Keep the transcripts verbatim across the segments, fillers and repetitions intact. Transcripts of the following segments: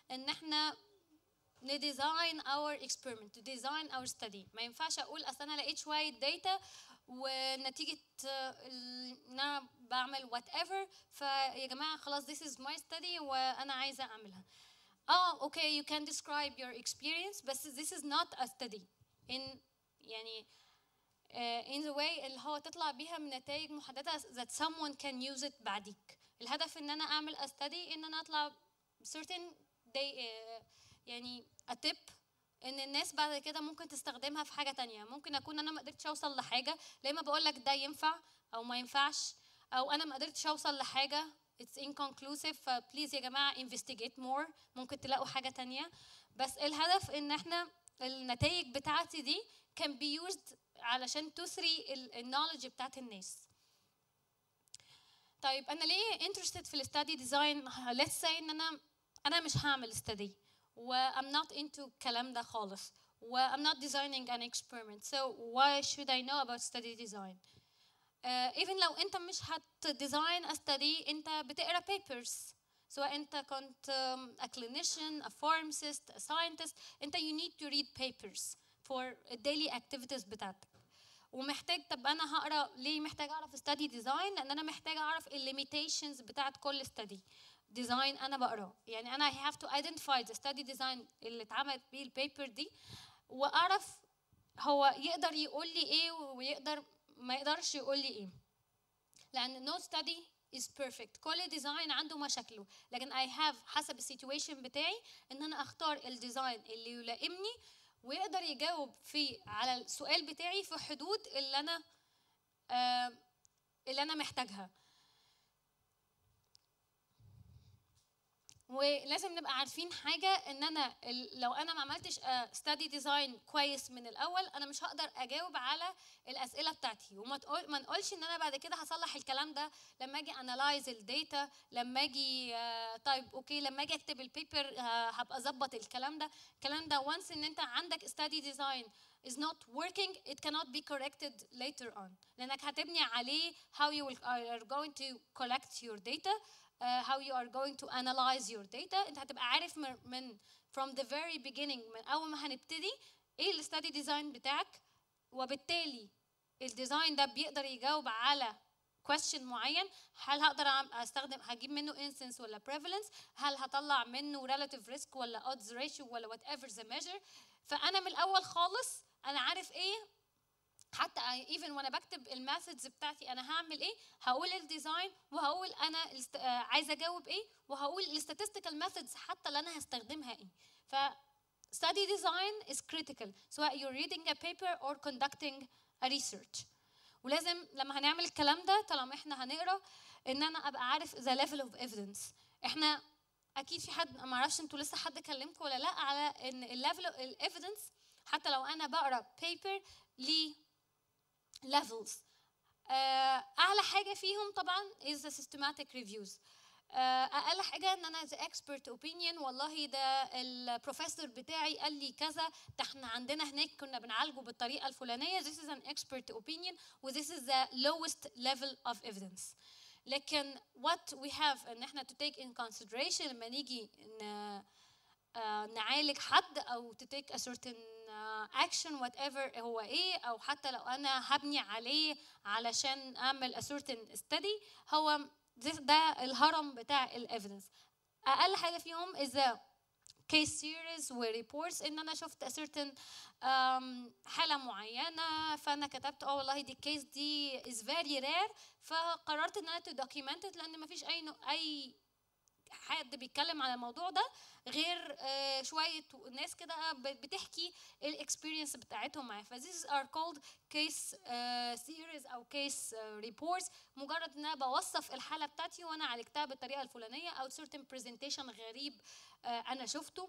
ان احنا نديزاين اور experiment to design our study. ما ينفعش اقول اصل انا لقيت شويه داتا ونتيجه ان انا بعمل whatever فيا جماعه خلاص this is my study وانا عايزه اعملها. اه اوكي you can describe your experience بس this is not a study in يعني uh, in the way اللي هو تطلع بيها من نتائج محدده that someone can use it بعديك. الهدف ان انا اعمل a study ان انا اطلع certain day uh, يعني a tip ان الناس بعد كده ممكن تستخدمها في حاجه تانية. ممكن اكون انا ما قدرتش اوصل لحاجه ليه ما بقول لك ده ينفع او ما ينفعش، او انا ما قدرتش اوصل لحاجه it's inconclusive فبليز يا جماعه investigate more ممكن تلاقوا حاجه تانية. بس الهدف ان احنا النتائج بتاعتي دي can be used علشان تثري النولج بتاعت الناس. طيب انا ليه interested في الستادي ديزاين؟ let's say ان انا انا مش هعمل study و I'm not into الكلام ده خالص و I'm not designing an experiment so why should I know about study design؟ uh, even لو انت مش هت design a study انت بتقرا papers سواء انت كنت um, a clinician, a pharmacist, a scientist انت you need to read papers for daily activities بتاعتك. ومحتاج طب انا هقرا ليه محتاج اعرف study design؟ لان انا محتاج اعرف الليميتيشنز بتاعت كل study ديزاين انا بقراه. يعني انا I have to identify the study design اللي اتعملت بيه البيبر دي واعرف هو يقدر يقول لي ايه ويقدر ما يقدرش يقول لي ايه. لان no study is perfect كل ديزاين عنده مشاكله لكن I have حسب السيتويشن بتاعي ان انا اختار الديزاين اللي يلائمني ويقدر يجاوب في على السؤال بتاعي في حدود اللي انا آه اللي انا محتاجها. ولازم نبقى عارفين حاجه ان انا لو انا ما عملتش ستادي ديزاين كويس من الاول انا مش هقدر اجاوب على الاسئله بتاعتي. وما تقول ما نقولش ان انا بعد كده هصلح الكلام ده لما اجي انالايز الداتا لما اجي طيب اوكي لما اجي اكتب البيبر هبقى اظبط الكلام ده. الكلام ده وانس ان انت عندك ستادي ديزاين is not working it cannot be corrected later on لانك هتبني عليه how you will, are going to collect your data Uh, how you are going to analyze your data. انت هتبقى عارف من, من from the very beginning من اول ما هنبتدي ايه الستادي ديزاين بتاعك وبالتالي الديزاين ده بيقدر يجاوب على question معين. هل هقدر استخدم هجيب منه instance ولا prevalence؟ هل هطلع منه relative risk ولا odds ratio ولا whatever the measure؟ فانا من الاول خالص انا عارف ايه. حتى even وانا بكتب الميثودز بتاعتي انا هعمل ايه هقول الديزاين وهقول انا عايزه اجاوب ايه وهقول الستاتستيكال ميثودز حتى اللي انا هستخدمها ايه. ف study design is critical سواء you're reading a paper or conducting a research. ولازم لما هنعمل الكلام ده طالما احنا هنقرا ان انا ابقى عارف the level of evidence. احنا اكيد في حد ما اعرفش انتوا لسه حد كلمكم ولا لا على ان الليفل الايفيدنس حتى لو انا بقرا paper ليه levels. uh, اعلى حاجه فيهم طبعا is the systematic reviews. uh, اقل حاجه ان انا the expert opinion والله ده البروفيسور بتاعي قال لي كذا ده احنا عندنا هناك كنا بنعالجه بالطريقه الفلانيه this is an expert opinion و this is the lowest level of evidence. لكن what we have ان احنا to take in consideration لما نيجي ن, uh, نعالج حد او to take a certain اكشن وات ايفر هو ايه او حتى لو انا هبني عليه علشان اعمل a certain study هو ده الهرم بتاع الايفيدنس. اقل حاجه فيهم اذا case series و reports ان انا شفت a certain um, حاله معينه فانا كتبت اه والله دي الكيس دي is very rare فقررت ان انا to document it لان ما فيش اي اي حد بيتكلم عن الموضوع ده غير آه شويه ناس كده بتحكي الاكسبيرينس بتاعتهم معايا. ف these are called case uh, series او case uh, reports مجرد ان انا بوصف الحاله بتاعتي وانا عالجتها بالطريقه الفلانيه او certain presentation غريب uh, انا شفته.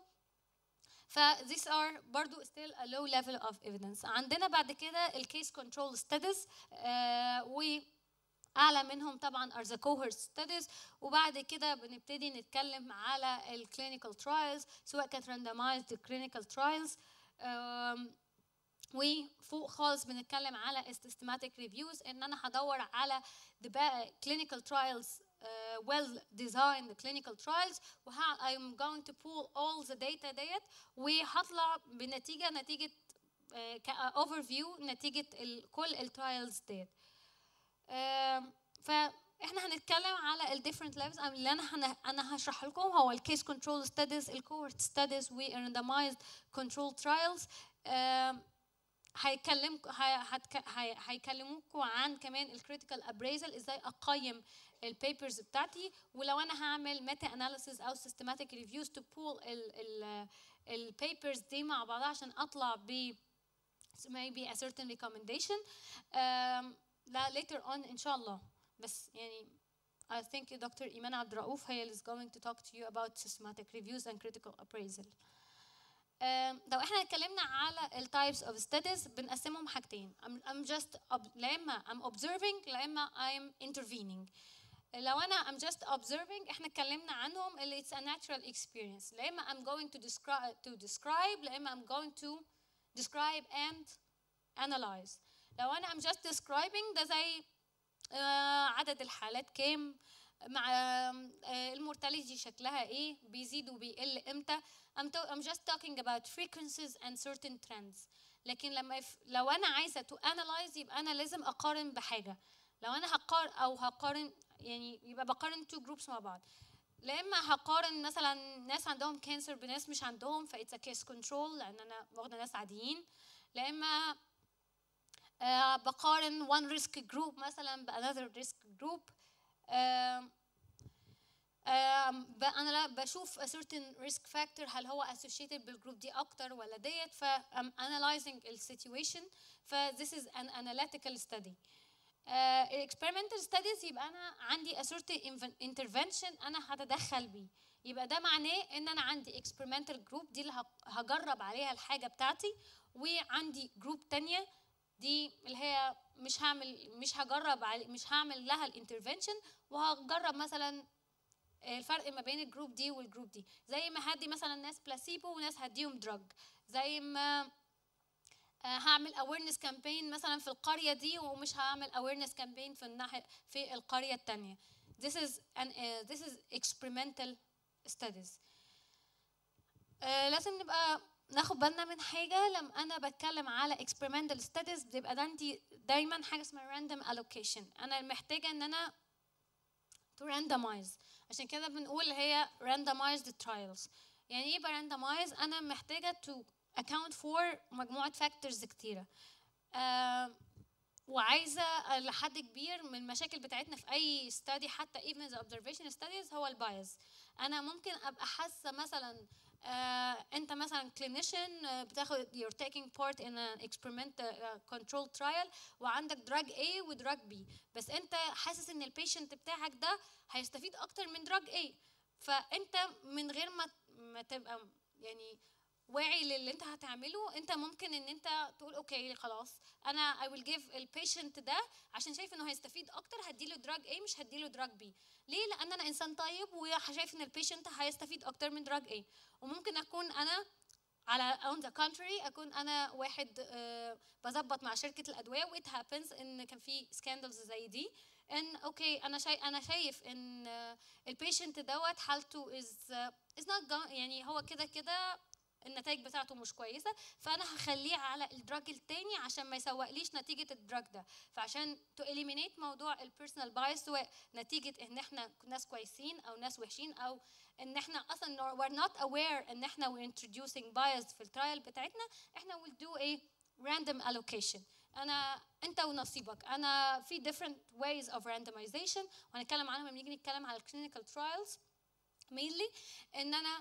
ف these are برضو still a low level of evidence. عندنا بعد كده الكيس كنترول studies uh, و اعلى منهم طبعا are the cohort studies. وبعد كده بنبتدي نتكلم على الكلينيكال ترايلز سواء كانت randomized clinical trials وفوق خالص بنتكلم على systematic reviews ان انا هدور على the clinical trials uh, well designed clinical trials و I'm going to pull all the data ديت وهطلع بنتيجة نتيجة uh, overview نتيجة ال كل الترايلز ديت. uh, فاحنا هنتكلم على ال different levels اللي انا هن... انا هشرح لكم هو ال case control studies ال cohort studies و randomized control trials. uh, هيكلمكم هيكلموكم عن كمان الكريتيكال ابريزل ازاي اقيم البيبرز بتاعتي ولو انا هعمل ميتا اناليسيز او سيستماتيك ريفيوز تو بول البيبرز دي مع بعضها عشان اطلع ب maybe a certain recommendation لا later on ان شاء الله. بس يعني I think دكتور إيمان عبد الرؤوف هي is going to talk to you about systematic reviews and critical appraisal. لو احنا اتكلمنا على ال types of studies بنقسمهم حاجتين. I'm, I'm just لا اما I'm observing لا اما I'm intervening. لو انا I'm just observing احنا اتكلمنا عنهم اللي it's a natural experience. لا اما I'm going to describe to describe لا اما I'm going to describe and analyze. لو انا I'm just describing ده زي عدد الحالات كام مع المورتاليتي شكلها ايه بيزيد وبيقل امتى. I'm, I'm just talking about frequencies and certain trends. لكن لما يف... لو انا عايزه to analyze يبقى انا لازم اقارن بحاجه. لو انا هقارن او هقارن يعني يبقى بقارن two groups مع بعض. لا اما هقارن مثلا ناس عندهم كانسر بناس مش عندهم ف it's a case control لان انا واخده ناس عاديين. لا اما آه بقارن one risk group مثلا ب another risk group. آه انا لا بشوف a certain risk factor هل هو associated بالجروب دي اكتر ولا ديت ف I'm analyzing the situation ف this is an analytical study. uh, experimental studies يبقى انا عندي a certain intervention انا هتدخل بيه يبقى ده معناه ان انا عندي experimental group دي اللي هجرب عليها الحاجه بتاعتي وعندي جروب تانية دي اللي هي مش هعمل مش هجرب علي مش هعمل لها الانترفنشن وهجرب مثلا الفرق ما بين الجروب دي والجروب دي زي ما هدي مثلا ناس بلاسيبو وناس هديهم دراج زي ما هعمل awareness campaign مثلا في القرية دي ومش هعمل awareness campaign في الناحية في القرية التانية. This is an uh, this is experimental studies. uh, لازم نبقى ناخد بالنا من حاجة لما أنا بتكلم على experimental studies بيبقى ده عندي دايما حاجة اسمها random allocation. أنا محتاجة إن أنا to randomize عشان كده بنقول هي randomized trials. يعني ايه randomize؟ انا محتاجه to account for مجموعه factors كتيره آه وعايزه لحد كبير من المشاكل بتاعتنا في اي study حتى even the observation studies هو البايز. انا ممكن ابقى حاسه مثلا آه انت مثلا clinician آه بتاخد you're taking part in an experimental uh, control trial وعندك drug A و drug B بس انت حاسس ان البيشنت بتاعك ده هيستفيد اكتر من drug A فانت من غير ما ما تبقى يعني واعي للي انت هتعمله انت ممكن ان انت تقول اوكي خلاص انا I will give البيشنت ده عشان شايف انه هيستفيد اكتر هديله دراج A مش هديله دراج B. ليه؟ لان انا انسان طيب وشايف ان البيشنت هيستفيد اكتر من دراج A. وممكن اكون انا على on the contrary اكون انا واحد uh, بظبط مع شركه الادويه و it happens ان كان في سكاندلز زي دي ان اوكي انا شايف انا شايف ان البيشنت دوت حالته is uh, is not يعني هو كده كده النتائج بتاعته مش كويسه فانا هخليه على الدراج التاني عشان ما يسوقليش نتيجه الدراج ده. فعشان تو اليمينيت موضوع البيرسونال بايس سواء نتيجه ان احنا ناس كويسين او ناس وحشين او ان احنا اصلا we're not aware ان احنا we're introducing bias في الترايل بتاعتنا احنا will do a random allocation. انا انت ونصيبك. انا في different ways of randomization وهنتكلم عنهم لما نيجي نتكلم على clinical trials mainly ان انا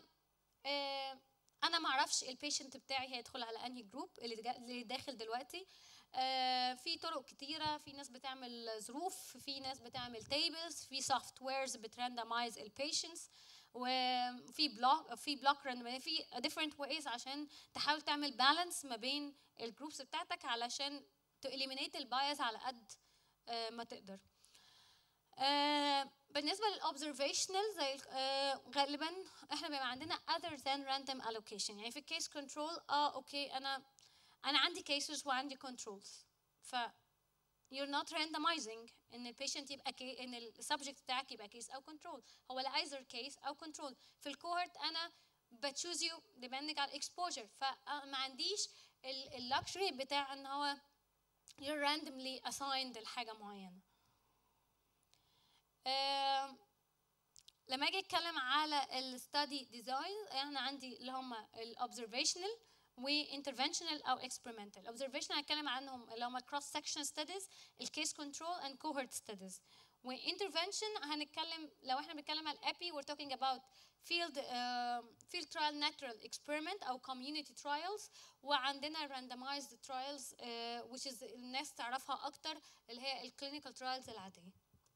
اه انا ما اعرفش البيشنت بتاعي هيدخل على انهي جروب اللي داخل دلوقتي. آه في طرق كتيره في ناس بتعمل ظروف في ناس بتعمل تيبلز في سوفت ويرز بتراندمايز البيشنتس وفي بلوك في بلوك في different ways عشان تحاول تعمل بالانس ما بين الجروبس بتاعتك علشان تو eliminate البايز على قد آه ما تقدر. آه بالنسبه للobservational زي آه غالبا احنا بيبقى عندنا other than random allocation. يعني في الكيس كنترول اه اوكي انا انا عندي cases وعندي controls ف you're not randomizing ان البيشنت يبقى كي ان السبجكت بتاعك يبقى كيس او كنترول، هو لا either كيس او كنترول. في الكوهورت انا بتشوز يو depending على الاكسبوجر، فما عنديش اللكشري بتاع ان هو you're randomly assigned لحاجه معينه. آه لما اجي اتكلم على الستادي ديزاين، انا عندي اللي هم الاوبزرفيشنال وانترفنشنال او اكسبيرمنتال. اوبزرفيشنال هتكلم عنهم اللي هم الكروس سكشن ستاديز، الكيس كنترول اند كوهورت ستاديز. وانترفنشن هنتكلم لو احنا بنتكلم على الابي we're talking about field uh, field trial natural experiment او community trials، وعندنا randomized trials uh, which is الناس تعرفها اكتر اللي هي الكلينيكال ترايلز العاديه.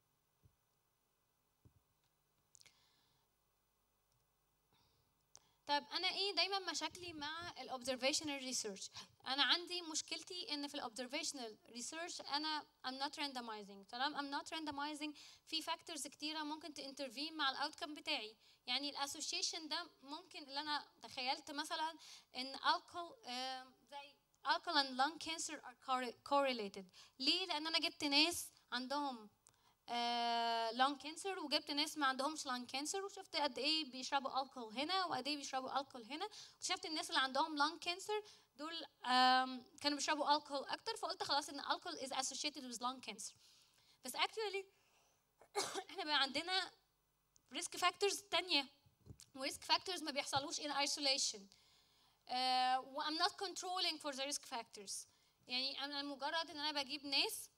طب انا ايه دايما مشاكلي مع الاوبزرفيشنال ريسيرش؟ انا عندي مشكلتي ان في الاوبزرفيشنال ريسيرش انا I'm not randomizing. طالما I'm not randomizing في فاكتورز كتيره ممكن تانترفين مع الاوتكم بتاعي. يعني الاسوشيشن ده ممكن اللي انا تخيلت مثلا ان alcohol uh, زي alcohol and lung cancer are correlated. ليه؟ لان انا جبت ناس عندهم لانج uh, كانسر وجبت ناس ما عندهمش لانج كانسر، وشفت قد ايه بيشربوا الكحول هنا وقد ايه بيشربوا الكحول هنا، واكتشفت الناس اللي عندهم لانج كانسر دول um, كانوا بيشربوا الكحول اكتر، فقلت خلاص ان الكحول is associated with lung cancer. بس actually احنا بقى عندنا risk factors تانية، وريسك فاكتورز ما بيحصلوش in isolation uh, و I'm not controlling for the risk factors. يعني انا مجرد ان انا بجيب ناس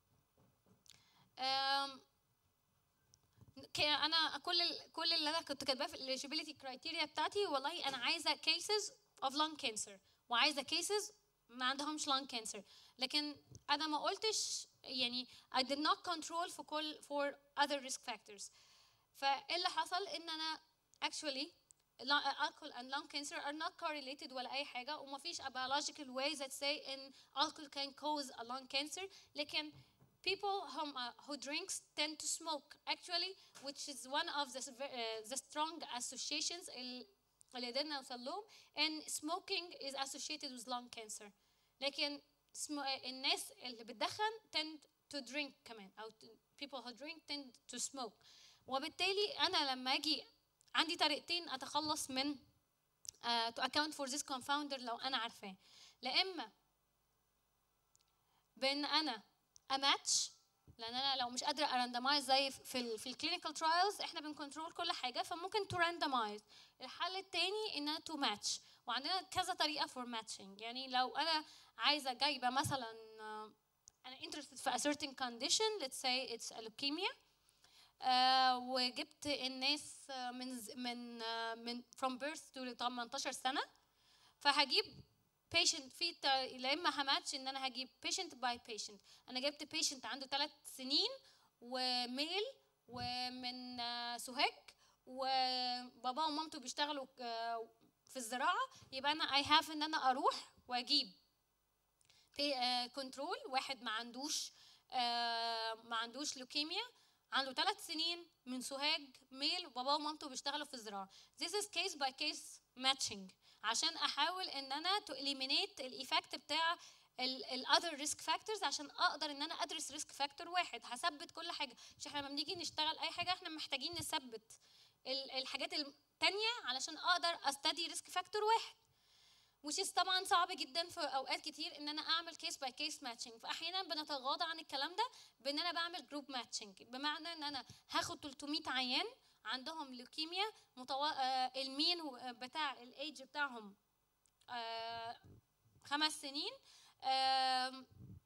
انا كل ال كل اللي انا كنت كاتباه في الeligibility criteria بتاعتي والله انا عايزه cases of lung cancer وعايزه cases ما عندهمش lung cancer، لكن انا ما قلتش يعني I did not control for كل for other risk factors. فايه اللي حصل ان انا actually alcohol and lung cancer are not correlated ولا اي حاجه، وما فيش a biological way that say in alcohol can cause a lung cancer. لكن people who, uh, who drinks tend to smoke actually, which is one of the, uh, the strong associations اللي قدرنا نوصل لهم، and smoking is associated with lung cancer. لكن الناس اللي بتدخن tend to drink كمان، أو people who drink tend to smoke. وبالتالي أنا لما أجي عندي طريقتين أتخلص من uh, to account for this confounder لو أنا عارفاه. لا إما بأن أنا اماتش، لان انا لو مش قادره اراندمايز زي في ال في الكلينيكال ترايلز احنا بنكنترول كل حاجه، فممكن تو راندمايز. الحل الثاني ان انا تو ماتش، وعندنا كذا طريقه فور ماتشنج. يعني لو انا عايزه جايبه مثلا انا interested في a certain condition let's say it's a leukemia uh, وجبت الناس من من من from birth to تمنتاشر سنه، فهجيب patient في لا اما هماتش ان انا هجيب patient by patient. انا جبت patient عنده ثلاث سنين وميل ومن سوهاج وبابا ومامته بيشتغلوا في الزراعه، يبقى انا I have ان انا اروح واجيب كنترول واحد ما عندوش ما عندوش لوكيميا عنده ثلاث سنين من سوهاج ميل وبابا ومامته بيشتغلوا في الزراعه. This is case by case matching عشان احاول ان انا تو اليمينيت الايفكت بتاع الاذر ريسك فاكتورز، عشان اقدر ان انا ادرس ريسك فاكتور واحد هثبت كل حاجه. مش احنا لما بنيجي نشتغل اي حاجه احنا محتاجين نثبت الحاجات الثانيه علشان اقدر استدي ريسك فاكتور واحد، which طبعا صعب جدا في اوقات كتير ان انا اعمل كيس باي كيس ماتشنج. فاحيانا بنتغاضى عن الكلام ده بان انا بعمل جروب ماتشنج، بمعنى ان انا هاخد ثلاثمية عيان عندهم لوكيميا متو... آه المين بتاع الايدج بتاعهم آه خمس سنين، آه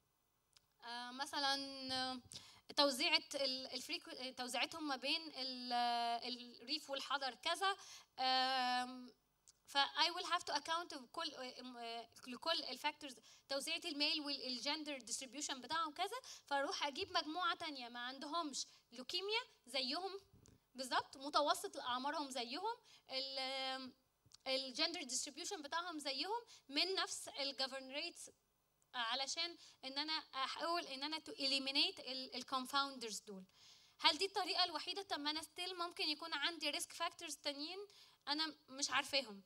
آه مثلا توزيعة الفريكو توزيعتهم ما بين الريف والحضر كذا، آه ف I will have to account كل لكل الفاكتورز، توزيعة الميل والجندر ديستريبيوشن بتاعهم كذا، فاروح اجيب مجموعة تانية ما عندهمش لوكيميا زيهم بالظبط، متوسط اعمارهم زيهم، الجندر ديستريبيوشن بتاعهم زيهم من نفس الجفرنريتس، علشان ان انا احاول ان انا تو اليمينيت الكونفاوندرز دول. هل دي الطريقه الوحيده؟ طب ما انا ستيل ممكن يكون عندي ريسك فاكتورز تانيين انا مش عارفاهم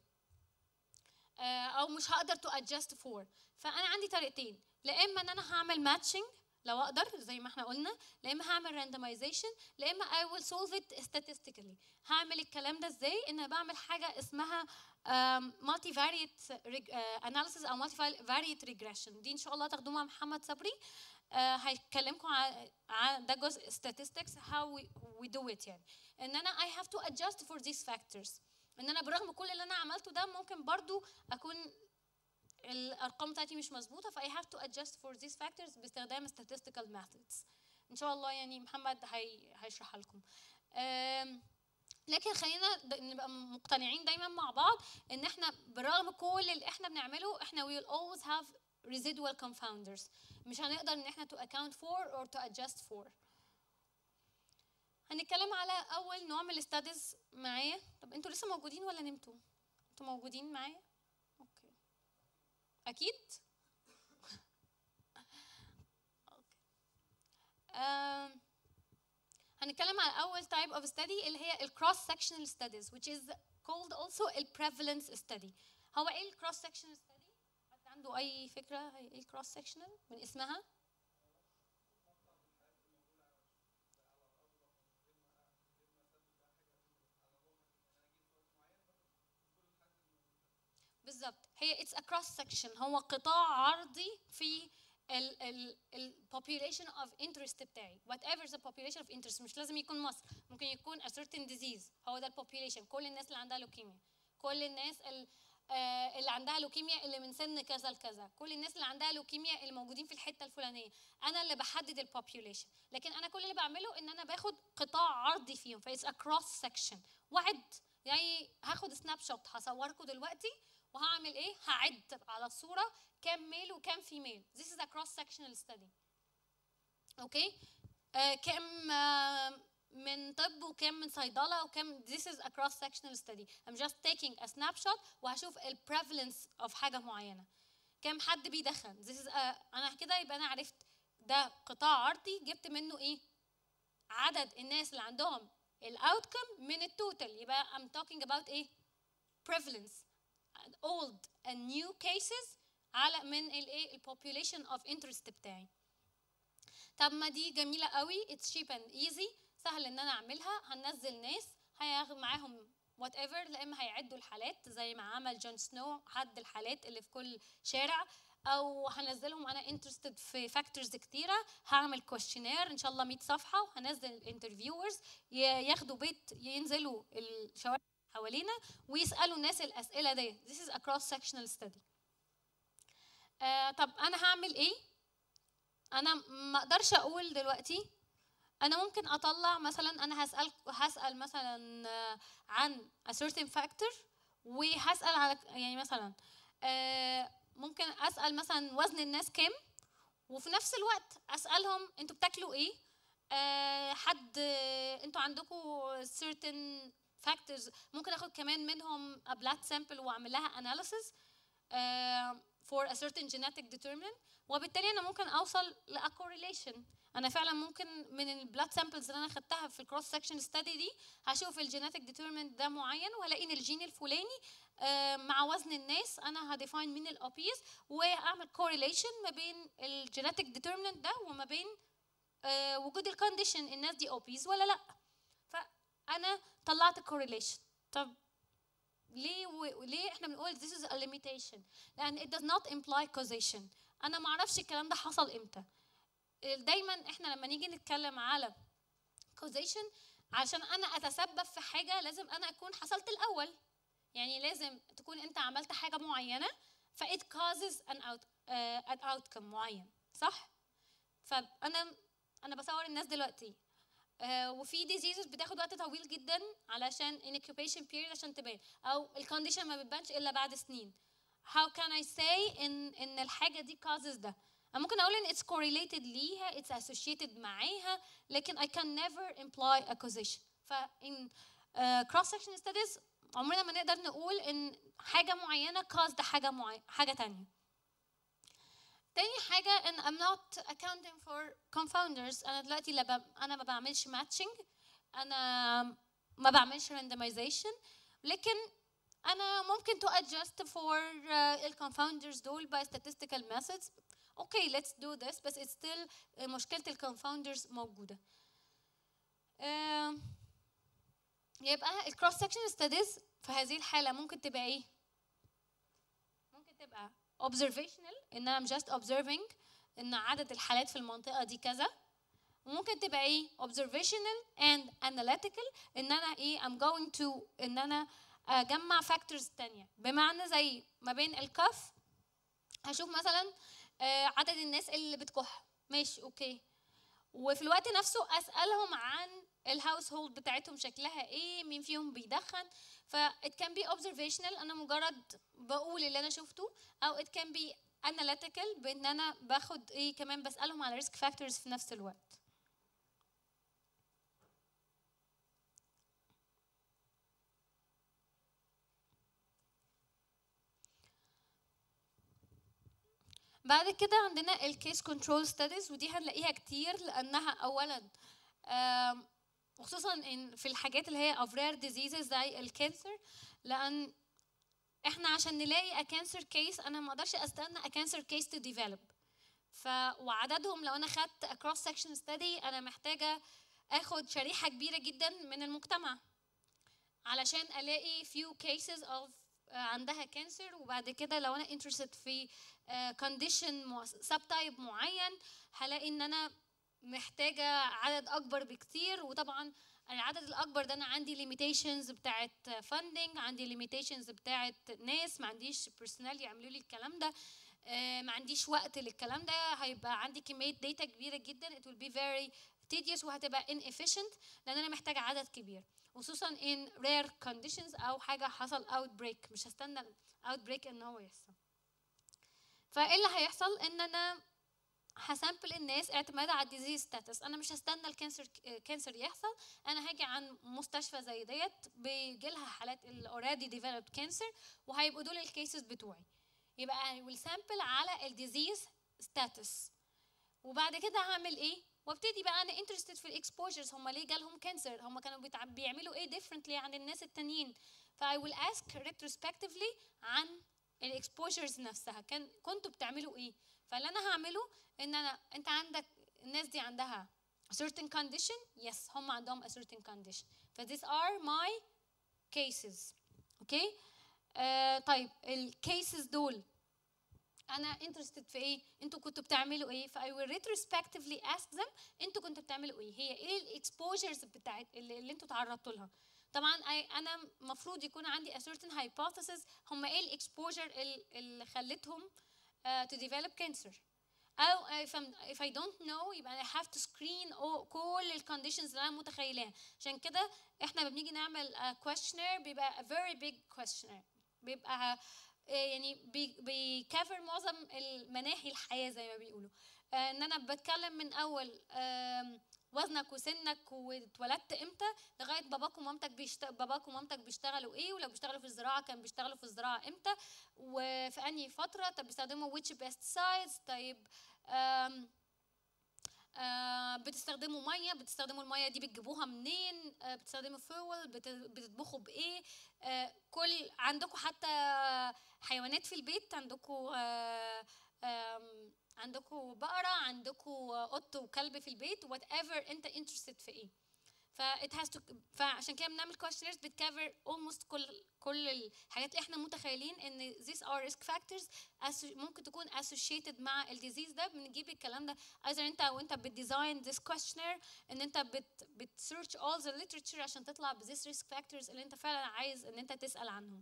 او مش هقدر تو ادجست فور. فانا عندي طريقتين، لا اما ان انا هعمل ماتشنج لو اقدر زي ما احنا قلنا، لا اما هعمل randomization، لا اما I will solve it statistically. هعمل الكلام ده ازاي؟ ان انا بعمل حاجه اسمها multi variate analysis او multi variate regression. دي ان شاء الله تاخدوها مع محمد صبري، uh, هيكلمكم عن ده جزء statistics how we, we do it. يعني ان انا I have to adjust for these factors. ان انا برغم كل اللي انا عملته ده ممكن برضو اكون الارقام بتاعتي مش مظبوطه، ف I have to adjust for these factors باستخدام statistical methods. ان شاء الله يعني محمد هي هيشرحها لكم. لكن خلينا نبقى مقتنعين دايما مع بعض ان احنا برغم كل اللي احنا بنعمله احنا we will always have residual confounders. مش هنقدر ان احنا to account for or to adjust for. هنتكلم على اول نوع من الستاديز معايا. طب انتوا لسه موجودين ولا نمتوا؟ انتوا موجودين معايا؟ اوكي اكيد. اوكي um, هنتكلم على اول type of study اللي هي ال cross sectional studies which is called also ال prevalence study. هو ايه ال cross sectional study؟ حد عنده اي فكره ايه ال cross sectional من اسمها؟ بالظبط، هي it's a cross section، هو قطاع عرضي في ال ال ال population of interest بتاعي whatever the population of interest. مش لازم يكون مصر، ممكن يكون a certain disease. هو ده ال population، كل الناس اللي عندها لوكيميا، كل الناس اللي, آه اللي عندها لوكيميا اللي من سن كذا لكذا، كل الناس اللي عندها لوكيميا اللي موجودين في الحته الفلانيه. انا اللي بحدد ال population، لكن انا كل اللي بعمله ان انا باخد قطاع عرضي فيهم. ف it's a cross section. وعد يعني هاخد سناب شوت هصوركم دلوقتي وهعمل ايه؟ هعد على الصوره كام ميل وكام فيميل. This is a cross sectional study. اوكي؟ آه كام آه من طب وكام من صيدله وكام. This is a cross sectional study. I'm just taking a snapshot وهشوف ال prevalence of حاجه معينه. كام حد بيدخن. This is a انا كده يبقى انا عرفت ده قطاع عرضي جبت منه ايه؟ عدد الناس اللي عندهم الاوتكم من التوتال. يبقى I'm talking about ايه؟ prevalence. old and new cases على من الايه البوبوليشن اوف انترست بتاعي. طب ما دي جميله قوي. it's cheap and easy، سهل ان انا اعملها. هننزل ناس هياخد معاهم وات ايفر، لا اما هيعدوا الحالات زي ما عمل جون سنو عد الحالات اللي في كل شارع، او هنزلهم انا انترستد في فاكتورز كتيره. هعمل كويشنير ان شاء الله مية صفحه وهنزل الانترفيورز ياخدوا بيت ينزلوا الشوارع حوالينا ويسالوا الناس الاسئله دي. This is a cross sectional study. آه طب انا هعمل ايه؟ انا ما اقدرش اقول دلوقتي. انا ممكن اطلع مثلا انا هسال هسال مثلا عن a certain factor وهسال على يعني مثلا آه ممكن اسال مثلا وزن الناس كام، وفي نفس الوقت اسالهم انتوا بتاكلوا ايه؟ آه حد انتوا عندكم certain factors. ممكن اخد كمان منهم a blood sample واعمل لها analysis uh, for a certain genetic determinant، وبالتالي انا ممكن اوصل ل a correlation. انا فعلا ممكن من البلاد سامبلز اللي انا خدتها في الكروس سكشن ستادي دي هشوف الجينيتك ديترمنت ده معين وهلاقي ان الجين الفلاني uh, مع وزن الناس انا هديفاين من الاوبيز واعمل كورليشن ما بين الجينيتك ديترمنت ده وما بين uh, وجود الكونديشن الناس دي اوبيز ولا لا. فانا طلعت correlation. طب ليه و... ليه احنا بنقول this is a limitation؟ لان it does not imply causation. انا ما اعرفش الكلام ده حصل امتى. دايما احنا لما نيجي نتكلم على causation عشان انا اتسبب في حاجه لازم انا اكون حصلت الاول. يعني لازم تكون انت عملت حاجه معينه ف it causes an out uh, an outcome معين، صح؟ فانا انا بصور الناس دلوقتي آه وفي diseases بتاخد وقت طويل جدا علشان incubation period عشان تبان، او الكونديشن ما بتبانش الا بعد سنين. how can I say ان ان الحاجه دي causes ده؟ انا ممكن اقول ان it's correlated ليها it's associated معاها، لكن I can never imply a causation. ف in uh, cross section studies عمرنا ما نقدر نقول ان حاجه معينه caused حاجه معينه حاجه تانية. تاني حاجة ان I'm not accounting for confounders. أنا دلوقتي لا أنا ما بعملش matching، أنا ما بعملش randomization، لكن أنا ممكن to adjust for uh, ال confounders دول by statistical methods. اوكي let's do this، بس it's still مشكله الكونفاوندرز موجوده. آه يبقى الكروس سكشن ستاديز في هذه الحاله ممكن تبقى ايه؟ ممكن تبقى observational، ان انا just observing ان عدد الحالات في المنطقه دي كذا. وممكن تبقى ايه؟ observational and analytical، ان انا ايه I'm going to ان انا اجمع factors تانية، بمعنى زي ما بين الكف هشوف مثلا عدد الناس اللي بتكح، ماشي اوكي، وفي الوقت نفسه اسالهم عن الهاوس هولد بتاعتهم شكلها ايه، مين فيهم بيدخن. ف it can be observational، انا مجرد بقول اللي انا شفته، او it can be analytical بان انا باخد ايه كمان بسالهم على risk factors في نفس الوقت. بعد كده عندنا الكيس كنترول ستاديز، ودي هنلاقيها كتير لانها اولا وخصوصا إن في الحاجات اللي هي of rare diseases زي الكانسر، لان احنا عشان نلاقي a cancer case انا ما اقدرش استنى a cancer case to develop. ف وعددهم لو انا خدت a cross section study انا محتاجه اخد شريحه كبيره جدا من المجتمع علشان الاقي few cases of عندها كانسر. وبعد كده لو انا interested في condition subtype معين هلاقي ان انا محتاجه عدد اكبر بكتير. وطبعا العدد الاكبر ده انا عندي limitations بتاعه funding، عندي limitations بتاعه ناس، ما عنديش personnel يعملوا لي الكلام ده، ما عنديش وقت للكلام ده، هيبقى عندي كميه data كبيره جدا it will be very tedious وهتبقى inefficient لان انا محتاجه عدد كبير، خصوصا in rare conditions او حاجه حصل outbreak. مش هستنى outbreak ان هو يحصل. فايه اللي هيحصل ان انا هسامبل الناس اعتمادا على الديزيز ستاتس. انا مش هستنى الكانسر كانسر يحصل، انا هاجي عن مستشفى زي ديت بيجي لها حالات اوريدي ديفلوبد كانسر وهيبقوا دول الكيسز بتوعي. يبقى I will sample على الديزيز ستاتس. وبعد كده هعمل ايه؟ وابتدي بقى انا انترستد في الاكسبوجرز، هم ليه جالهم كانسر، هم كانوا بيعملوا ايه ديفرنتلي عن الناس التانيين. فاي ويل اسك ريتروسبكتيفلي عن الاكسبوجرز نفسها، كان كنتوا بتعملوا ايه. فاللي انا هعمله ان انا انت عندك الناس دي عندها certain condition، yes هم عندهم a certain condition، ف these are my cases. اوكي okay? uh, طيب الكيسز دول انا interested في ايه، انتوا كنتوا بتعملوا ايه. ف I will retrospectively ask them انتوا كنتوا بتعملوا ايه، هي ايه الاكسبوجرز بتاعت اللي, اللي انتوا تعرضتوا لها. طبعا انا المفروض يكون عندي a certain hypothesis هم ايه الاكسبوجر اللي خلتهم uh, to develop cancer. او if, if I don't know يبقى I have to screen كل الكونديشنز اللي انا متخيلاها. عشان كده احنا بنيجي نعمل questionnaire بيبقى a very big questionnaire، بيبقى يعني بيكفر معظم المناحي الحياه زي ما بيقولوا. ان انا بتكلم من اول وزنك وسنك واتولدت امتى لغايه باباك ومامتك بيشت... باباك ومامتك بيشتغلوا ايه، ولو بيشتغلوا في الزراعه كان بيشتغلوا في الزراعه امتى وفي انهي فتره، طب بيستخدموا which pesticides، طيب آم... آه بتستخدموا ميه، بتستخدموا الميه دي بتجيبوها منين، آه بتستخدموا فول، بت... بتطبخوا بايه، آه كل عندكم حتى حيوانات في البيت، عندكم آه آه عندكم بقرة، عندكم قط وكلب في البيت whatever انت interested في ايه. ف it has to فعشان كده بنعمل questionnaires بتكفر almost كل كل الحاجات اللي احنا متخيلين ان these are risk factors ممكن تكون associated مع الديزيز ده. بنجيب الكلام ده either انت وانت بتديزاين this questionnaire ان انت بت بتسيرش all the literature عشان تطلع ب these risk factors اللي انت فعلا عايز ان انت تسأل عنهم.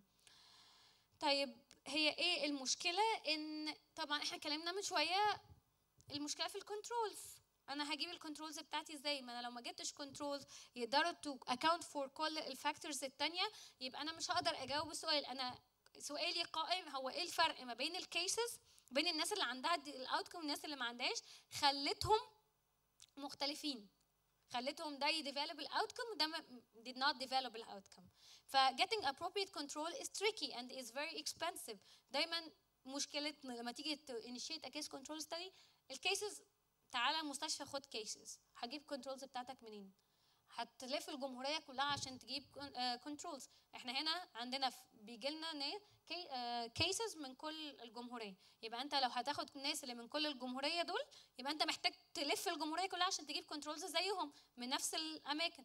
طيب هي ايه المشكله؟ ان طبعا احنا اتكلمنا من شويه المشكله في الكنترولز. انا هجيب الكنترولز بتاعتي ازاي؟ ما انا لو ما جبتش كنترولز يقدروا تو اكاونت فور كل الفاكتورز الثانيه يبقى انا مش هقدر اجاوب السؤال. انا سؤالي قائم هو ايه الفرق ما بين الكيسز، بين الناس اللي عندها الاوتكم والناس اللي ما عندهاش، خلتهم مختلفين، خلتهم ده يديفلوب الاوتكم وده did not develop الاوتكم. ف getting appropriate control is tricky and is very expensive. دايما مشكله لما تيجي to initiate a case control study الكيسز، تعالى المستشفى خد كيسز، هجيب كنترولز بتاعتك منين؟ هتلف الجمهوريه كلها عشان تجيب كنترولز. احنا هنا عندنا بيجي لنا كيسز من كل الجمهوريه، يبقى انت لو هتاخد الناس اللي من كل الجمهوريه دول يبقى انت محتاج تلف الجمهوريه كلها عشان تجيب كنترولز زيهم من نفس الاماكن.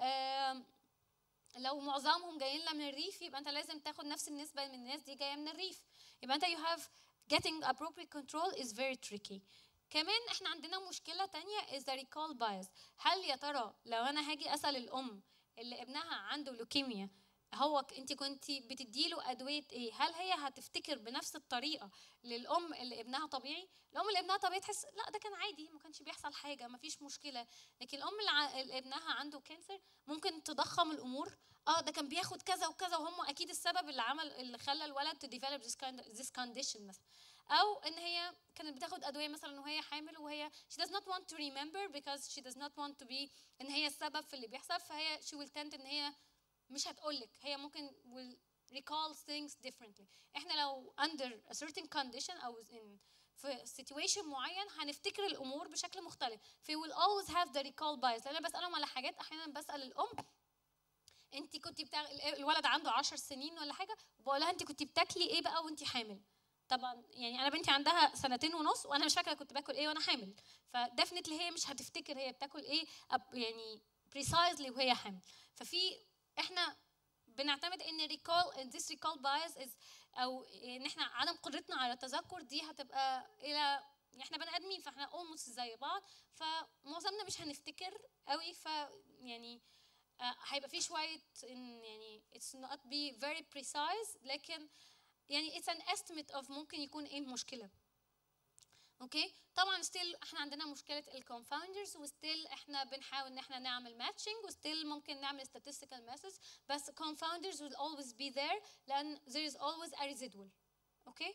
لو معظمهم جايين لنا من الريف يبقى انت لازم تاخد نفس النسبه من الناس دي جايه من الريف، يبقى انت you have getting appropriate control is very tricky. كمان احنا عندنا مشكله تانية is the recall bias. هل يا ترى لو انا هاجي اسال الام اللي ابنها عنده لوكيميا هو انت كنت بتديله ادويه ايه، هل هي هتفتكر بنفس الطريقه للام اللي ابنها طبيعي؟ الام اللي ابنها طبيعي تحس لا ده كان عادي ما كانش بيحصل حاجه ما فيش مشكله، لكن الام اللي, ع... اللي ابنها عنده كانسر ممكن تضخم الامور. اه ده كان بياخد كذا وكذا وهم اكيد السبب اللي عمل اللي خلى الولد to develop this, kind, this condition مثلا. او ان هي كانت بتاخد ادويه مثلا وهي حامل وهي she does not want to remember because she does not want to be ان هي السبب في اللي بيحصل، فهي she will tend ان هي مش هتقولك، هي ممكن will recall things differently. احنا لو under a certain condition او in في situation معين هنفتكر الامور بشكل مختلف. في will always have the recall bias. انا بسالهم على حاجات، احيانا بسال الام انت كنت بتاع الولد عنده عشر سنين ولا حاجه وبقول لها انت كنت بتاكلي ايه بقى وانت حامل؟ طبعا يعني انا بنتي عندها سنتين ونص وانا مش فاكره كنت باكل ايه وانا حامل، فديفنتلي هي مش هتفتكر هي بتاكل ايه يعني precisely وهي حامل. ففي احنا بنعتمد ان recall in this recall bias is او ان احنا عدم قدرتنا على التذكر دي هتبقى الى احنا بني ادمين فاحنا almost زي بعض، فمعظمنا مش هنفتكر قوي، ف يعني هيبقى في شويه ان يعني it's not be very precise، لكن يعني it's an estimate of ممكن يكون ايه المشكله. اوكي طبعا ستيل احنا عندنا مشكله الكونفاوندرز وستيل احنا بنحاول ان احنا نعمل ماتشنج وستيل ممكن نعمل statistical methods، بس confounders will always be there لان there is always a residual. اوكي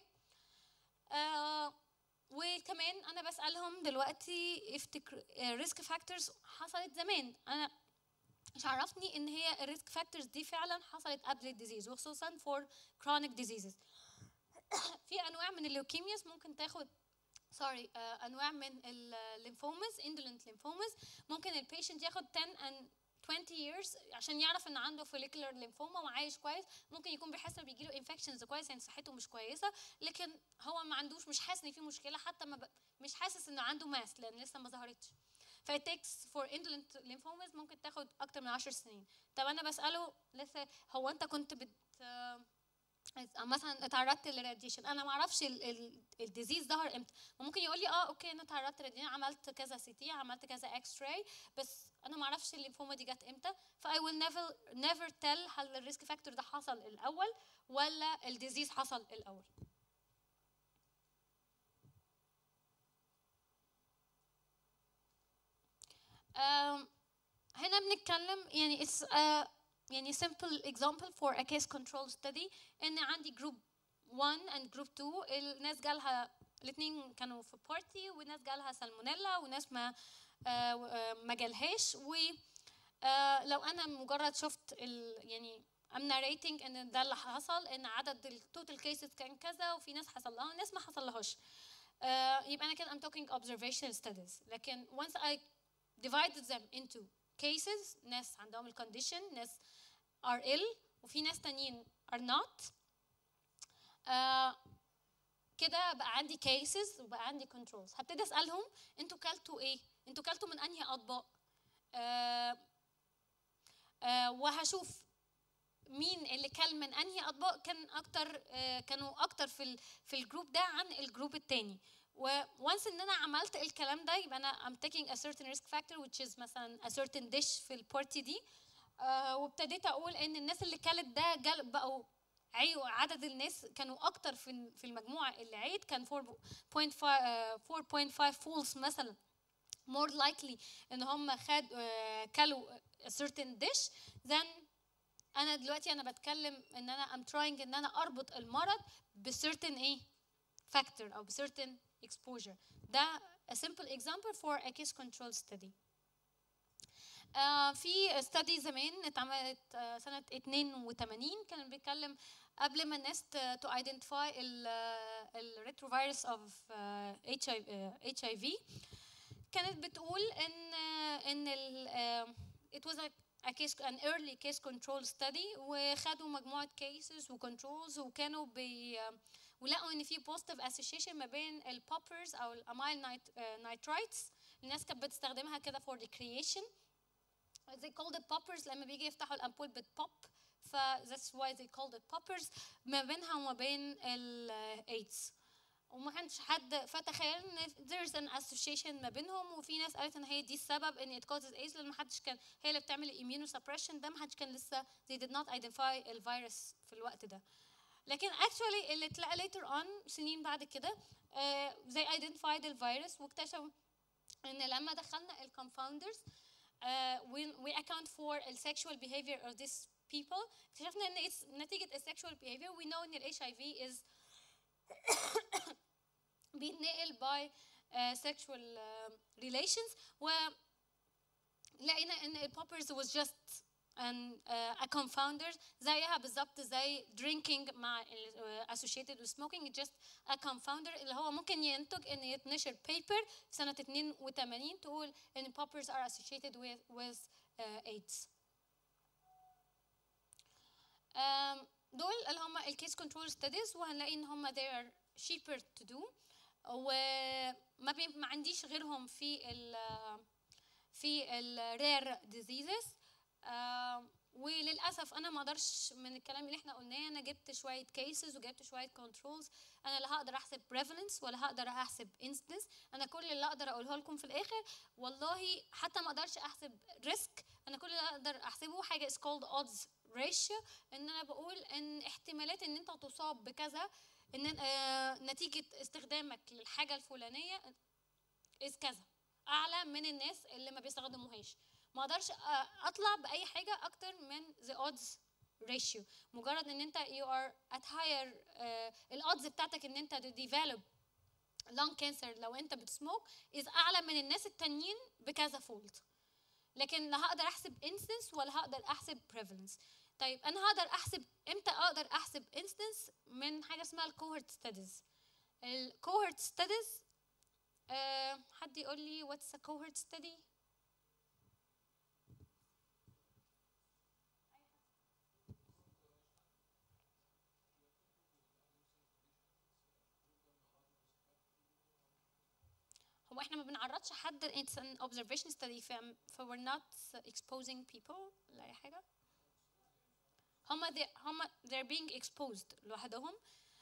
آه وكمان انا بسالهم دلوقتي افتكر ريسك فاكتورز حصلت زمان، انا مش عرفني ان هي الريسك فاكتورز دي فعلا حصلت قبل الديزيز وخصوصا for chronic diseases. في انواع من الليوكيمياز ممكن تاخد سوري uh, انواع من الليمفومز indolent lymphomas ممكن البيشنت ياخد ten and twenty years عشان يعرف ان عنده follicular lymphoma وعايش كويس، ممكن يكون بيحس ان بيجيله infections كويس يعني صحته مش كويسه، لكن هو ما عندوش مش حاسس ان في مشكله حتى ما ب... مش حاسس انه عنده ماس لان لسه ما ظهرتش. فا takes for indolent lymphomas ممكن تاخد اكتر من عشر سنين. طب انا بساله لسه هو انت كنت بت مثلا اتعرضت للراديشن، انا ما اعرفش الديزيز ظهر امتى، ممكن يقول لي اه اوكي انا اتعرضت للراديشن عملت كذا سي تي عملت كذا اكس راي بس انا ما اعرفش الليمفوما دي جت امتى، فاي ويل نيفر نيفر تيل هل الريسك فاكتور ده حصل الاول ولا الديزيز حصل الاول. هنا بنتكلم يعني it's a يعني simple example for a case control study ان عندي group one and group two، الناس جالها الاثنين كانوا في بارتي وناس جالها سالمونيلا وناس ما ما جالهاش، ولو انا مجرد شفت يعني I'm narrating ان ده اللي حصل ان عدد التوتال كيسز كان كذا وفي ناس حصل لها وناس ما حصل لهاش، يبقى انا كده I'm talking observational studies. لكن once I divided them into cases ناس عندهم الكونديشن ناس are ill وفي ناس تانيين are not، uh, كده بقى عندي cases وبقى عندي controls. هبتدي اسالهم انتوا كلتوا ايه؟ انتوا كلتوا من انهي اطباق؟ uh, uh, وهشوف مين اللي كل من انهي اطباق كان اكتر uh, كانوا اكتر في ال في الجروب ده عن الجروب التاني. وانس ان انا عملت الكلام ده يبقى انا I'm taking a certain risk factor which is مثلا a certain dish في البارتي دي، آه وابتديت اقول ان الناس اللي كلت ده جال بقوا عيوا عدد الناس كانوا اكتر في في المجموعه اللي عيت كان four point five فولس مثلا more likely ان هم خد آه كلوا a certain dish than انا دلوقتي انا بتكلم ان انا I'm trying ان انا اربط المرض ب certain ايه factor او ب certain exposure. ده a simple example for a case control study. uh, في study زمان اتعملت uh, سنة اتنين وتمانين كان بيتكلم قبل ما الناس to identify ال retrovirus of uh, H I V كانت بتقول ان ان ال uh, it was a, a case an early case control study وخدوا مجموعة cases و controls وكانوا بي ولقوا ان في positive association ما بين البوبرز او الاميل نايترايتس. الناس كانت بتستخدمها كده for recreation. they called it poppers لما بيجي يفتحوا الامبول بتبوب ف that's why they called it poppers ما بينها وما بين الايدز. وما كانش حد فتخيل ان there's an association ما بينهم. وفي ناس قالت ان هي دي السبب ان it causes AIDS لان ما حدش كان هي اللي بتعمل immunosuppression ده ما حدش كان لسه they did not identify الفيروس في الوقت ده. لكن actually اللي اتلقى later on سنين بعد كده uh, they identified الفيروس واكتشفوا ان لما دخلنا ال confounders uh, we, we account for the sexual behavior of these people. اكتشفنا ان it's نتيجة ال sexual behavior we know ان ال H I V is بيتنقل by uh, sexual uh, relations. ولقينا ان ال poppers was just an, uh, a confounder زيها بالظبط زي drinking مع uh, associated with smoking just a confounder اللي هو ممكن ينتج ان يتنشر paper في سنة اتنين وتمانين تقول ان poppers are associated with, with uh, AIDS. um, دول اللي هم ال case control studies وهنلاقي ان هم they are cheaper to do وما ما عنديش غيرهم في ال في ال rare diseases. آه وللاسف انا ما اقدرش من الكلام اللي احنا قلناه انا جبت شويه cases وجبت شويه controls. انا لا هقدر احسب prevalence ولا هقدر احسب incidence. انا كل اللي اقدر اقوله لكم في الاخر والله حتى ما اقدرش احسب risk. انا كل اللي اقدر احسبه حاجه is called odds ratio ان انا بقول ان احتمالات ان انت تصاب بكذا ان آه نتيجه استخدامك للحاجه الفلانيه is كذا اعلى من الناس اللي ما بيستخدموهاش. ما اقدرش اطلع باي حاجه اكتر من the odds ratio. مجرد ان انت you are at higher uh, الodds بتاعتك ان انت to develop lung cancer لو انت بتسموك is اعلى من الناس التانيين بكذا فولد. لكن لا هقدر احسب instance ولا هقدر احسب prevalence. طيب انا هقدر احسب امتى اقدر احسب instance من حاجه اسمها الكوهورت ستاديز. الكوهورت ستاديز uh, حد يقول لي what's a cohort study؟ هو احنا ما بنعرضش حد it's an observation study ف ف we're not exposing people لا اي حاجه. هما هما they're being exposed لوحدهم.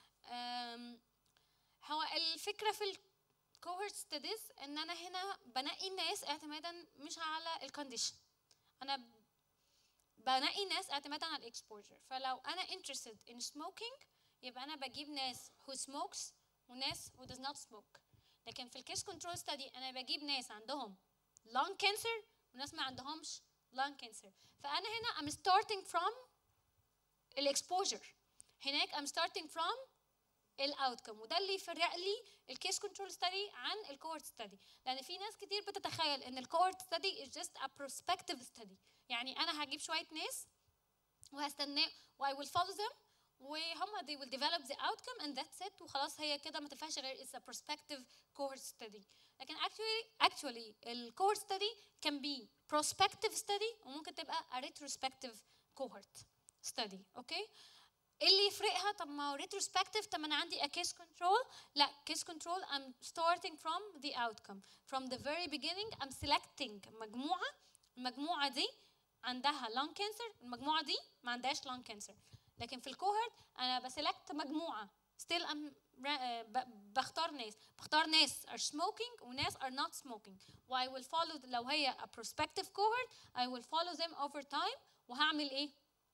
هو الفكره في الكوهورت ستاديز ان انا هنا بنقي الناس اعتمادا مش على الكونديشن. انا بنقي ناس اعتمادا على الاكسبوجر. فلو انا interested in smoking يبقى انا بجيب ناس who smokes وناس who does not smoke. لكن في الكيس كنترول ستادي انا بجيب ناس عندهم lung cancer وناس ما عندهمش lung cancer. فانا هنا I'm starting from الاكسبوجر. هناك I'm starting from الاوتكم. وده اللي يفرق لي الكيس كنترول ستادي عن الكوهورت ستادي. لان في ناس كتير بتتخيل ان الكوهورت ستادي is just a prospective study. يعني انا هجيب شويه ناس وهستنى و I will follow them وهم they will develop the outcome and that's it وخلاص هي كده ما تنفعش غير it's a prospective cohort study. لكن actually actually ال cohort study can be prospective study وممكن تبقى a retrospective cohort study. اوكي اللي يفرقها طب ما retrospective طب انا عندي a case control. لا case control I'm starting from the outcome from the very beginning. I'm selecting مجموعة. المجموعة دي عندها lung cancer المجموعة دي ما عندهاش lung cancer. لكن في الكوهورت انا بسلكت مجموعه still I'm بختار ناس بختار ناس are smoking وناس are not smoking و I will follow لو هي a prospective cohort I will follow them over time. وهعمل ايه؟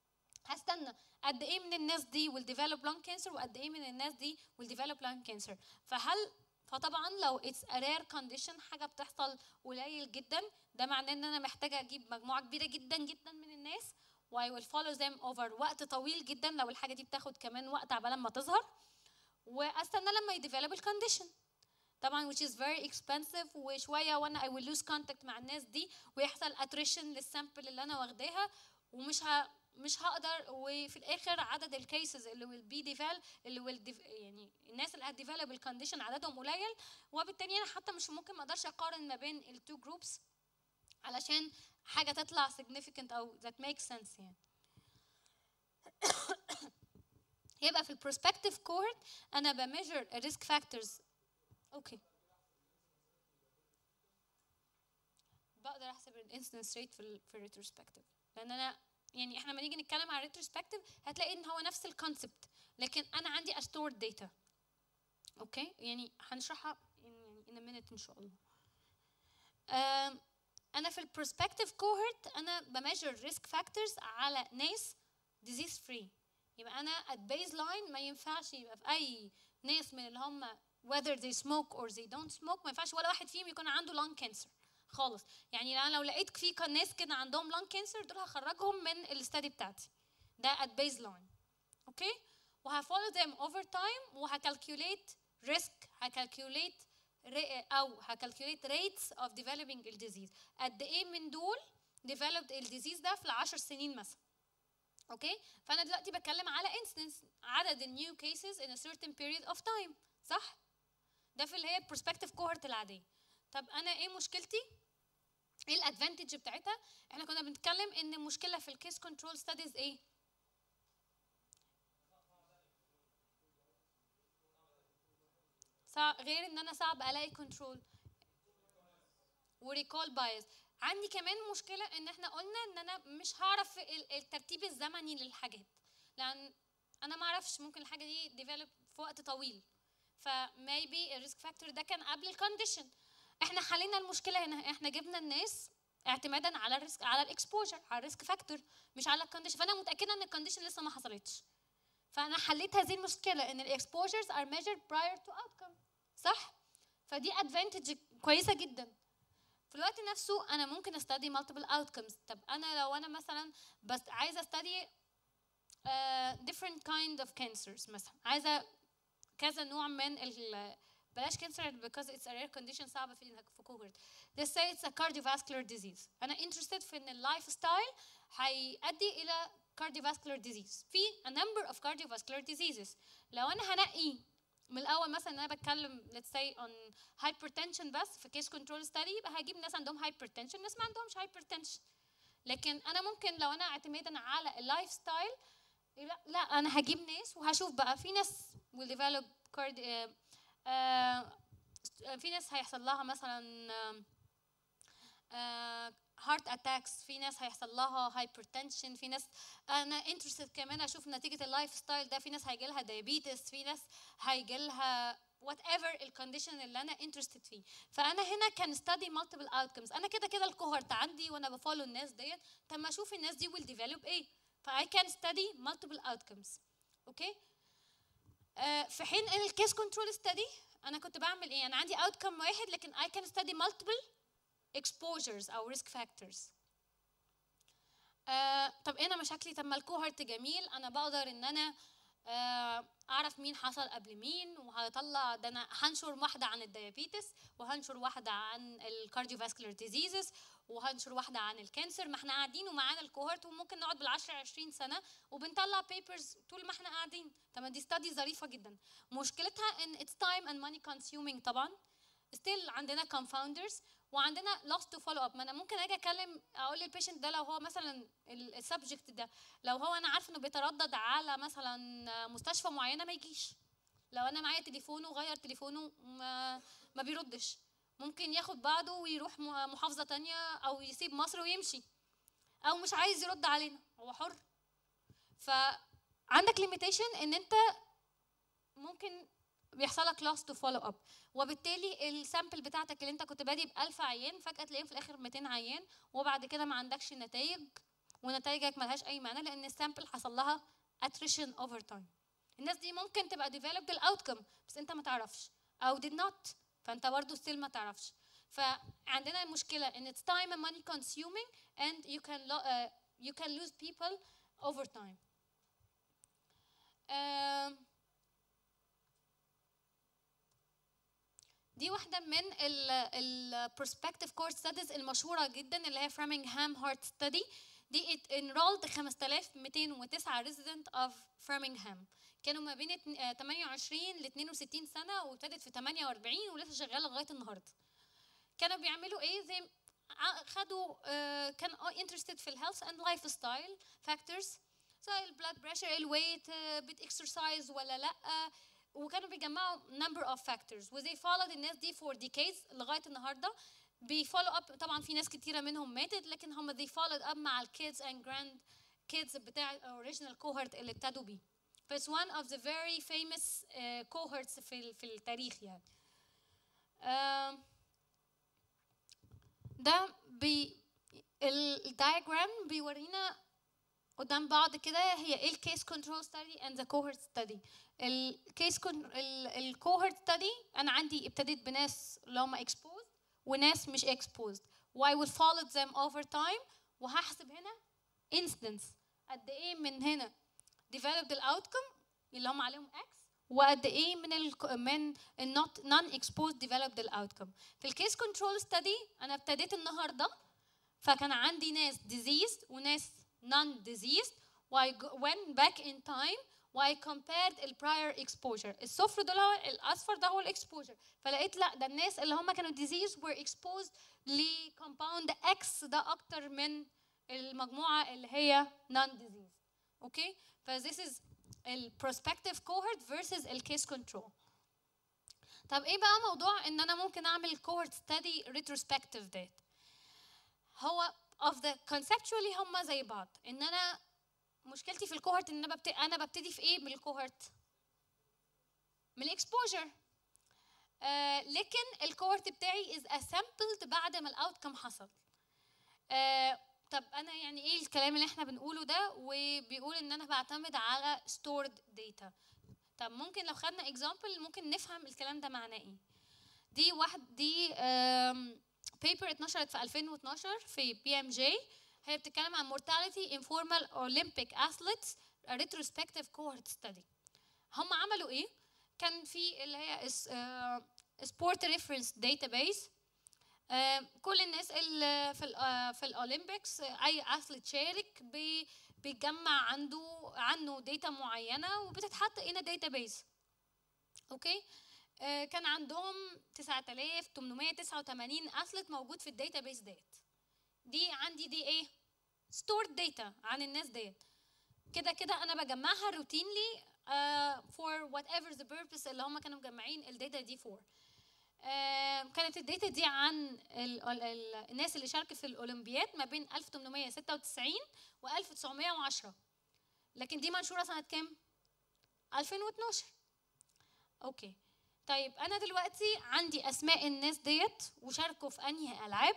هستنى قد ايه من الناس دي will develop lung cancer وقد ايه من الناس دي will develop lung cancer. فهل فطبعا لو it's a rare condition حاجه بتحصل قليل جدا ده معناه ان انا محتاجه اجيب مجموعه كبيره جدا جدا من الناس و I will follow them over وقت طويل جدا لو الحاجه دي بتاخد كمان وقت عبال ما تظهر واستنى لما يديفلوب الكونديشن طبعا which is very expensive وشويه وانا I will lose contact مع الناس دي ويحصل attrition للسامبل اللي انا واخداها ومش ه... مش هقدر وفي الاخر عدد الكيسز اللي will be develop اللي will def... يعني الناس اللي هتديفلوب الكونديشن عددهم قليل وبالتالي انا حتى مش ممكن ما اقدرش اقارن ما بين التو جروبس علشان حاجه تطلع significant او that makes sense يعني. يبقى في البروسبكتيف كوهورت انا بميجر الريسك فاكتورز. اوكي بقدر احسب الانسيدنس ريت في ال في الريتروسبكتيف، لان انا يعني احنا لما نيجي نتكلم عن الريتروسبكتيف هتلاقي ان هو نفس الكونسبت، لكن انا عندي استورد داتا. اوكي يعني هنشرحها يعني in a minute ان شاء الله. انا في البروسبكتيف كوهورت انا بميجر ريسك فاكتورز على ناس ديزيز فري. يبقى انا at baseline ما ينفعش يبقى في اي ناس من اللي هم whether they smoke or they don't smoke ما ينفعش ولا واحد فيهم يكون عنده lung cancer خالص. يعني انا لو لقيت في ناس كده عندهم lung cancer دول هخرجهم من الاستادي بتاعتي ده at baseline. اوكي وهفولو them over time وهكالكوليت ريسك، هكالكوليت او هكالكوليت rates of developing الديزيز. قد ايه من دول developed الديزيز ده في العشر سنين مثلا. اوكي فانا دلوقتي بتكلم على instance عدد النيو cases in a certain period of time صح؟ ده في اللي هي prospective cohort العاديه. طب انا ايه مشكلتي؟ ايه الادفانتج بتاعتها؟ احنا كنا بنتكلم ان المشكله في الكيس كنترول ستاديز ايه؟ غير ان انا صعب الاقي كنترول وريكول بايز. عندي كمان مشكله ان احنا قلنا ان انا مش هعرف الترتيب الزمني للحاجات، لان انا ما اعرفش ممكن الحاجه دي ديفلوب في وقت طويل، فمايبي الريسك فاكتور ده كان قبل الكونديشن. احنا حلينا المشكله هنا، احنا جبنا الناس اعتمادا على الريسك على الاكسبوجر على الريسك فاكتور مش على الكونديشن، فانا متاكده ان الكونديشن لسه ما حصلتش. فانا حليت هذه المشكله ان الاكسبوجرز ار measured prior to outcome صح؟ فدي ادفانتج كويسه جدا. في الوقت نفسه انا ممكن استدي multiple outcomes. طب انا لو انا مثلا بس عايزه استدي uh, different kind of cancers مثلا، عايزه كذا نوع من ال بلاش كانسر because it's a rare condition صعبه في في كوهورت. Let's say it's a cardiovascular disease. انا interested في ان اللايف ستايل هيؤدي الى cardiovascular disease. في a number of cardiovascular diseases. لو انا هنقي من الاول مثلا انا بتكلم let's say on hypertension بس في case control study يبقى هجيب ناس عندهم hypertension ناس ما عندهمش hypertension. لكن انا ممكن لو انا اعتمادا على اللايف ستايل لا, لا انا هجيب ناس وهشوف بقى في ناس will develop cardi uh, uh, في ناس هيحصل لها مثلا هارت uh, اتاكس، في ناس هيحصل لها هايبرتنشن، في ناس انا انترستد كمان اشوف نتيجه اللايف ستايل ده، في ناس هيجي لها دايابيتس، في ناس هيجي لها وات ايفر الكونديشن اللي انا انترستد فيه. فانا هنا كان ستادي مالتيبل اوتكمز. انا كده كده الكوهورت عندي وانا بفولو الناس ديت، طب ما اشوف الناس دي will develop ايه، فاي كان ستادي مالتيبل اوتكمز. اوكي uh, في حين ان الكيس كنترول ستادي انا كنت بعمل ايه؟ انا عندي اوتكم واحد لكن I can study multiple exposures او risk factors. آه طب انا مشاكلي، طب ما الكوهورت جميل، انا بقدر ان انا آه اعرف مين حصل قبل مين، وهطلع ده انا هنشر واحده عن الديابيتس وهنشر واحده عن الكارديوفاسكولار ديزيزز وهنشر واحده عن الكانسر. ما احنا قاعدين ومعانا الكوهورت وممكن نقعد بالعشرة عشرين سنه وبنطلع بيبرز طول ما احنا قاعدين. طب دي ستادي ظريفه جدا. مشكلتها ان اتس تايم اند ماني كونسيومينج طبعا. ستيل عندنا confounders وعندنا loss to follow up. ما انا ممكن اجي اكلم اقول للبيشنت ده لو هو مثلا السبجكت ده لو هو انا عارفه انه بيتردد على مثلا مستشفى معينه ما يجيش. لو انا معايا تليفونه وغير تليفونه ما, ما بيردش، ممكن ياخد بعضه ويروح محافظه تانية او يسيب مصر ويمشي، او مش عايز يرد علينا، هو حر. فعندك limitation ان انت ممكن بيحصل لك loss to follow up، وبالتالي السامبل بتاعتك اللي انت كنت بادئ ب ألف عيان فجأة تلاقيهم في الآخر مئتين عيان، وبعد كده ما عندكش نتائج ونتائجك ملهاش أي معنى لأن السامبل حصل لها attrition over time. الناس دي ممكن تبقى developed الأوتكم بس أنت ما تعرفش أو did not، فأنت برضه still ما تعرفش. فعندنا المشكلة إن it's time and money consuming and you can uh, you can lose people over time. uh, دي واحدة من ال prospective cohort studies المشهورة جدا اللي هي Framingham Heart Study. دي it enrolled خمسة آلاف ومئتين وتسعة resident of Framingham، كانوا ما بين ثمانية وعشرين ل اثنين وستين سنة وابتدت في ثمانية وأربعين ولسه شغالة لغاية النهاردة. كانوا بيعملوا ايه؟ زي خدوا uh, كان interested في الهيلث اند لايف ستايل فاكتورز زي البلاد بريشر الويت uh, بتكسرسايز ولا لا uh, وكانوا بيجمعوا number of factors و they followed الناس دي for decades لغايه النهارده بيفولو اب. طبعا في ناس كتيره منهم ماتت لكن هم they followed up مع الكيدز and grand kids بتاع الاوريجينال cohort اللي ابتدوا بيه. ف it's one of the very famous uh, cohorts في في التاريخ يعني. uh, ده بي الدايجرام بيورينا قدام بعض كده هي ايه الكيس كنترول ستادي اند ذا كوهورت ستادي. الكيس الكوهورت ستادي انا عندي ابتديت بناس اللي هم exposed وناس مش exposed و I will follow them over time وهحسب هنا incidence قد ايه من هنا developed outcome اللي هم عليهم X وقد ايه من ال من ال not non exposed developed outcome. في الكيس كنترول ستادي انا ابتديت النهارده فكان عندي ناس diseased وناس non-diseased و I went back in time و I compared ال prior exposure. الصفر ده هو الأصفر ده هو الإكسبوجر فلقيت لا ده الناس اللي هم كانوا diseased were exposed ل compound X ده أكتر من المجموعة اللي هي non-diseased. أوكي ف this is ال prospective cohort versus ال case control. طب إيه بقى موضوع إن أنا ممكن أعمل cohort study retrospective ده؟ هو of the conceptually هم زي بعض ان انا مشكلتي في الكوهورت ان انا ببتدي انا ببتدي في ايه من الكوهورت من الاكسبوجر آه لكن الكوهورت بتاعي is assembled بعد ما الاوتكم حصل. آه طب انا يعني ايه الكلام اللي احنا بنقوله ده وبيقول ان انا بعتمد على stored data. طب ممكن لو خدنا example ممكن نفهم الكلام ده معناه ايه. دي واحد دي بيبر اتنشرت في ألفين واثناشر في بي ام جي هي بتتكلم عن mortality in formal Olympic athletes a retrospective cohort study. هم عملوا ايه؟ كان في اللي هي sport reference database كل الناس اللي في ال في الاولمبيكس اي اثليت شارك بيجمع عنده عنه داتا معينه وبتتحط in a database. اوكي كان عندهم تسعة آلاف وثمانمائة وتسعة وثمانين اثليت موجود في الداتابيس ديت. دي عندي دي ايه stored data عن الناس ديت كده كده انا بجمعها روتينلي uh, for whatever the purpose اللي هم كانوا مجمعين الداتا دي for. uh, كانت الداتا دي عن ال ال ال الناس اللي شاركوا في الاولمبياد ما بين ألف وثمانمائة وستة وتسعين و ألف وتسعمائة وعشرة لكن دي منشوره سنه كام؟ ألفين واثناشر. اوكي طيب انا دلوقتي عندي اسماء الناس ديت وشاركوا في انهي العاب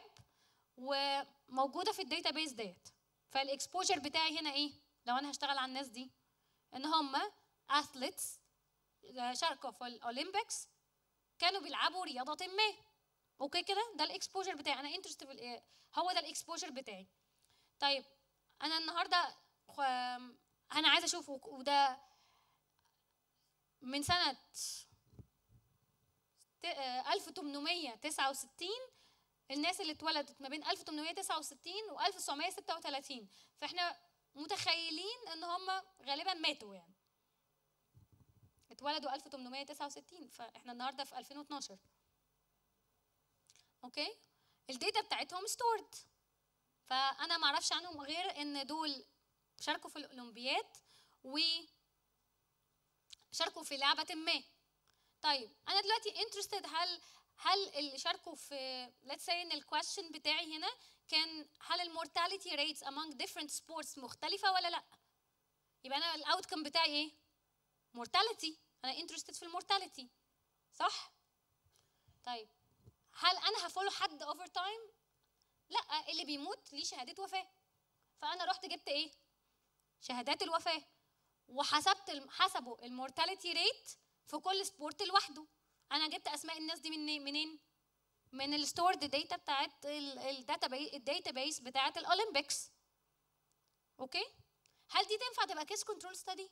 وموجوده في الداتابيس ديت. فالاكسبوجر بتاعي هنا ايه لو انا هشتغل على الناس دي ان هم اثليتس شاركوا في الاولمبيكس كانوا بيلعبوا رياضه ما. اوكي كده ده الاكسبوجر بتاعي انا انترست في الايه هو ده الاكسبوجر بتاعي. طيب انا النهارده انا عايزه اشوف وده من سنه ألف وثمانمائة وتسعة وستين الناس اللي اتولدت ما بين ألف وثمانمائة وتسعة وستين و ألف وتسعمائة وستة وثلاثين فاحنا متخيلين ان هم غالبا ماتوا يعني اتولدوا ألف وثمانمائة وتسعة وستين فاحنا النهارده في ألفين واثناشر. اوكي الداتا بتاعتهم ستورد فانا ما اعرفش عنهم غير ان دول شاركوا في الاولمبياد و شاركوا في لعبه ما. طيب انا دلوقتي interested هل هل اللي شاركوا في let's say ان الكويشن بتاعي هنا كان هل المورتاليتي ريتس among different sports مختلفه ولا لا؟ يبقى انا الاوتكم بتاعي ايه؟ mortality انا interested في المورتاليتي صح؟ طيب هل انا هفولو حد اوفر تايم؟ لا اللي بيموت ليه شهاده وفاه فانا رحت جبت ايه؟ شهادات الوفاه وحسبت حسبوا المورتاليتي ريت في كل سبورت لوحده. انا جبت اسماء الناس دي من منين؟ من الستورد داتا بتاعت الداتا بيس بتاعت الاولمبيكس. اوكي هل دي تنفع تبقى كيس كنترول ستادي؟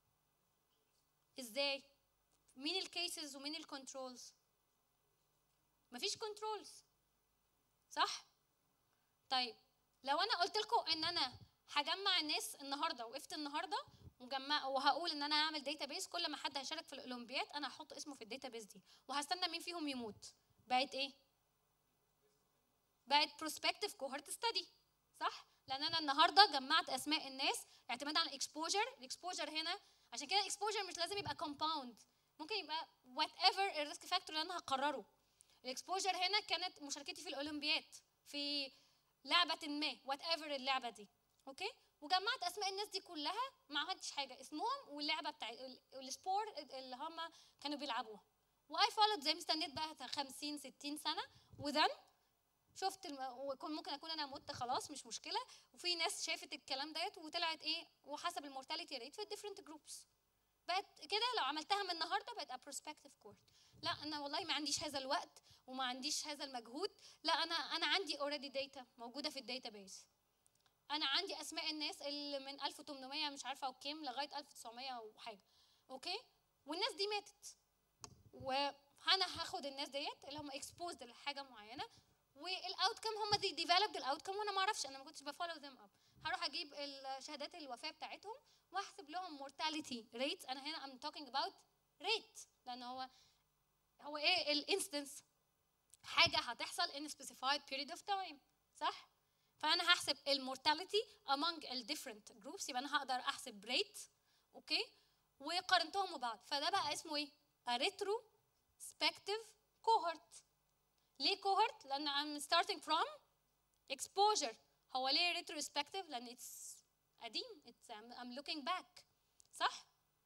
ازاي؟ مين الكيسز ومين الكنترولز؟ مفيش كنترولز صح؟ طيب لو انا قلت لكم ان انا هجمع الناس النهارده وقفت النهارده وجمع وهقول ان انا هعمل داتابيس كل ما حد هيشارك في الاولمبياد انا هحط اسمه في الداتابيس دي وهستنى مين فيهم يموت بقت ايه؟ بقت بروسبكتيف كوهورت ستدي، صح؟ لان انا النهارده جمعت اسماء الناس اعتمادا على الاكسبوجر. الاكسبوجر هنا عشان كده الاكسبوجر مش لازم يبقى كومباوند، ممكن يبقى وات ايفر الريسك فاكتور اللي انا هقرره. الاكسبوجر هنا كانت مشاركتي في الاولمبياد في لعبه ما، وات ايفر اللعبه دي، اوكي؟ وجمعت اسماء الناس دي كلها، ما عملتش حاجه، اسمهم واللعبه بتاعت السبور اللي هم كانوا بيلعبوها، واي فولود زي ما استنيت بقى خمسين ستين سنه، وذن شفت الم... وكون ممكن اكون انا مت خلاص مش مشكله، وفي ناس شافت الكلام ديت وطلعت ايه، وحسب المورتاليتي ريت في الديفرنت جروبس بقت كده. لو عملتها من النهارده بقت بروسبكتيف كورت. لا انا والله ما عنديش هذا الوقت وما عنديش هذا المجهود، لا انا انا عندي اوريدي داتا موجوده في الداتا بيس. انا عندي اسماء الناس اللي من ألف وثمانمائة مش عارفه وكام لغايه ألف وتسعمائة وحاجه، اوكي؟ والناس دي ماتت، وانا هاخد الناس ديت اللي هم اكسبوزد لحاجه معينه، والاوتكم هم دي ديفلوبد الاوتكم وانا ما اعرفش، انا ما كنتش بفولو ذيم اب. هروح اجيب شهادات الوفاه بتاعتهم واحسب لهم مورتاليتي ريت. انا هنا ام توكينج اباوت ريت، لان هو هو ايه الانستنس، حاجه هتحصل in specified period of time، صح؟ فانا هحسب المورتاليتي among ال different groups، يبقى انا هقدر احسب ريت، اوكي؟ وقارنتهم ببعض، فده بقى اسمه ايه؟ a retrospective cohort. ليه cohort؟ لان I'm starting from exposure. هو ليه retrospective؟ لان it's قديم، it's I'm looking back، صح؟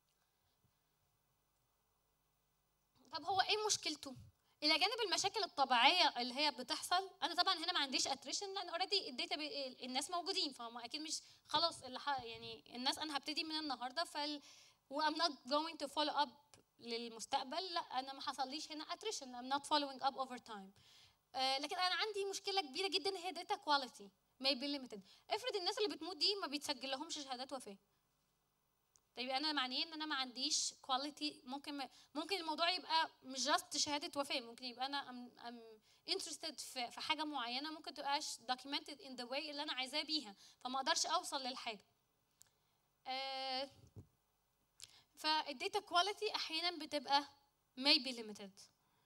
طب هو ايه مشكلته؟ الى جانب المشاكل الطبيعيه اللي هي بتحصل، انا طبعا هنا ما عنديش اتريشن لان اوريدي الداتا الناس موجودين، فهم اكيد مش خلاص اللي يعني الناس انا هبتدي من النهارده فال و I'm not going to follow up للمستقبل، لا انا ما حصليش هنا اتريشن، I'm not following up over time. آه لكن انا عندي مشكله كبيره جدا هي داتا كواليتي may be limited. افرض الناس اللي بتموت دي ما بيتسجل لهمش شهادات وفاه، طيب انا معنيه ان انا ما عنديش كواليتي. ممكن ممكن الموضوع يبقى مش جاست شهاده وفاه، ممكن يبقى انا ام ام انترستد في في حاجه معينه ممكن تبقاش documented in the way اللي انا عايزاه بيها، فما اقدرش اوصل للحاجه. آه فالداتا كواليتي احيانا بتبقى may be limited.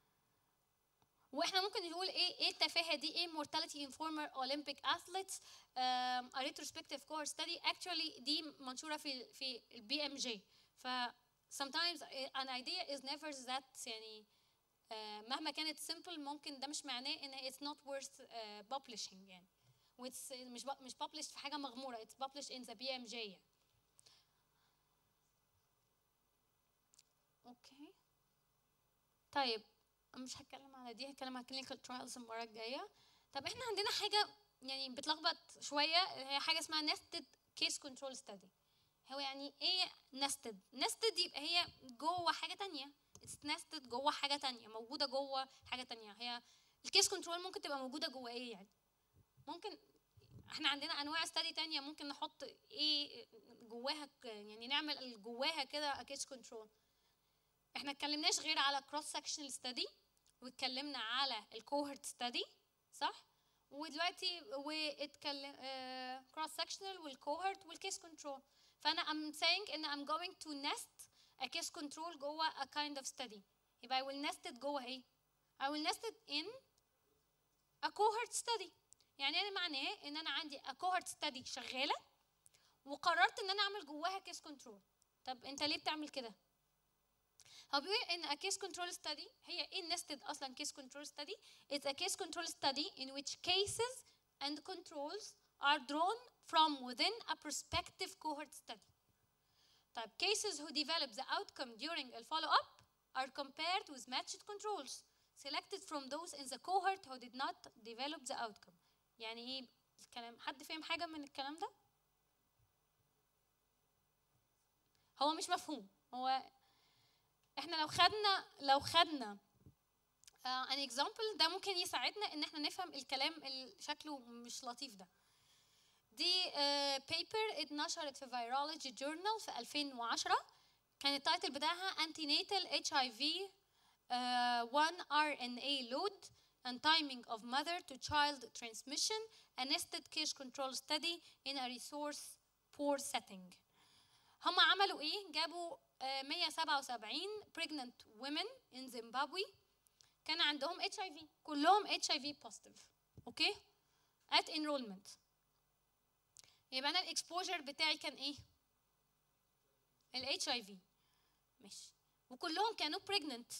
واحنا ممكن نقول ايه ايه التفاهه دي، ايه mortality in former Olympic athletes um, a retrospective cohort study. actually دي منشوره في في البي ام جي. ف sometimes an idea is never that يعني uh, مهما كانت simple ممكن ده مش معناه ان it's not worth uh, publishing يعني، وإتس مش مش published في حاجه مغموره، it's published in the بي ام جي يعني. اوكي طيب مش هتكلم على دي، هتكلم على clinical trials المرة الجاية. طب احنا عندنا حاجة يعني بتلخبط شوية، هي حاجة اسمها nested case control study. هو يعني ايه nested؟ nested يبقى هي جوه حاجة تانية، it's nested جوه حاجة تانية، موجودة جوه حاجة تانية. هي الكيس كنترول ممكن تبقى موجودة جوه ايه يعني؟ ممكن احنا عندنا انواع study تانية ممكن نحط ايه جواها، يعني نعمل جواها كده كيس كنترول. احنا اتكلمناش غير على cross sectional study، واتكلمنا على الكوهورت ستادي، صح؟ ودلوقتي واتكلم كروس سكشنال والكوهورت والكيس كنترول. فانا I'm saying ان I'm going to nest a case control جوه a kind of study. يبقى I will nest it جوه ايه؟ I will nest it in a cohort study. يعني انا معناه ان انا عندي a cohort study شغاله وقررت ان انا اعمل جواها case control. طب انت ليه بتعمل كده؟ هو بيقول ان a case control study هي ايه nested اصلا case control study؟ It's a case control study in which cases and controls are drawn from within a prospective cohort study. طيب cases who develop the outcome during a follow-up are compared with matched controls selected from those in the cohort who did not develop the outcome. يعني ايه الكلام؟ حد فاهم حاجة من الكلام ده؟ هو مش مفهوم. هو احنا لو خدنا لو خدنا uh, an example ده ممكن يساعدنا ان احنا نفهم الكلام اللي شكله مش لطيف ده. دي uh, paper اتنشرت في Virology Journal في ألفين وعشرة، كان التايتل بتاعها Antenatal إتش آي في uh, one آر إن إيه load and timing of mother to child transmission, a nested case control study in a resource poor setting. هم عملوا ايه؟ جابوا مية وسبعة وسبعين pregnant women in Zimbabwe كان عندهم إتش آي في، كلهم إتش آي في positive، اوكي at enrollment. يبقى انا الاكسبوجر بتاعي كان ايه؟ الاتش اي في. ماشي. وكلهم كانوا pregnant.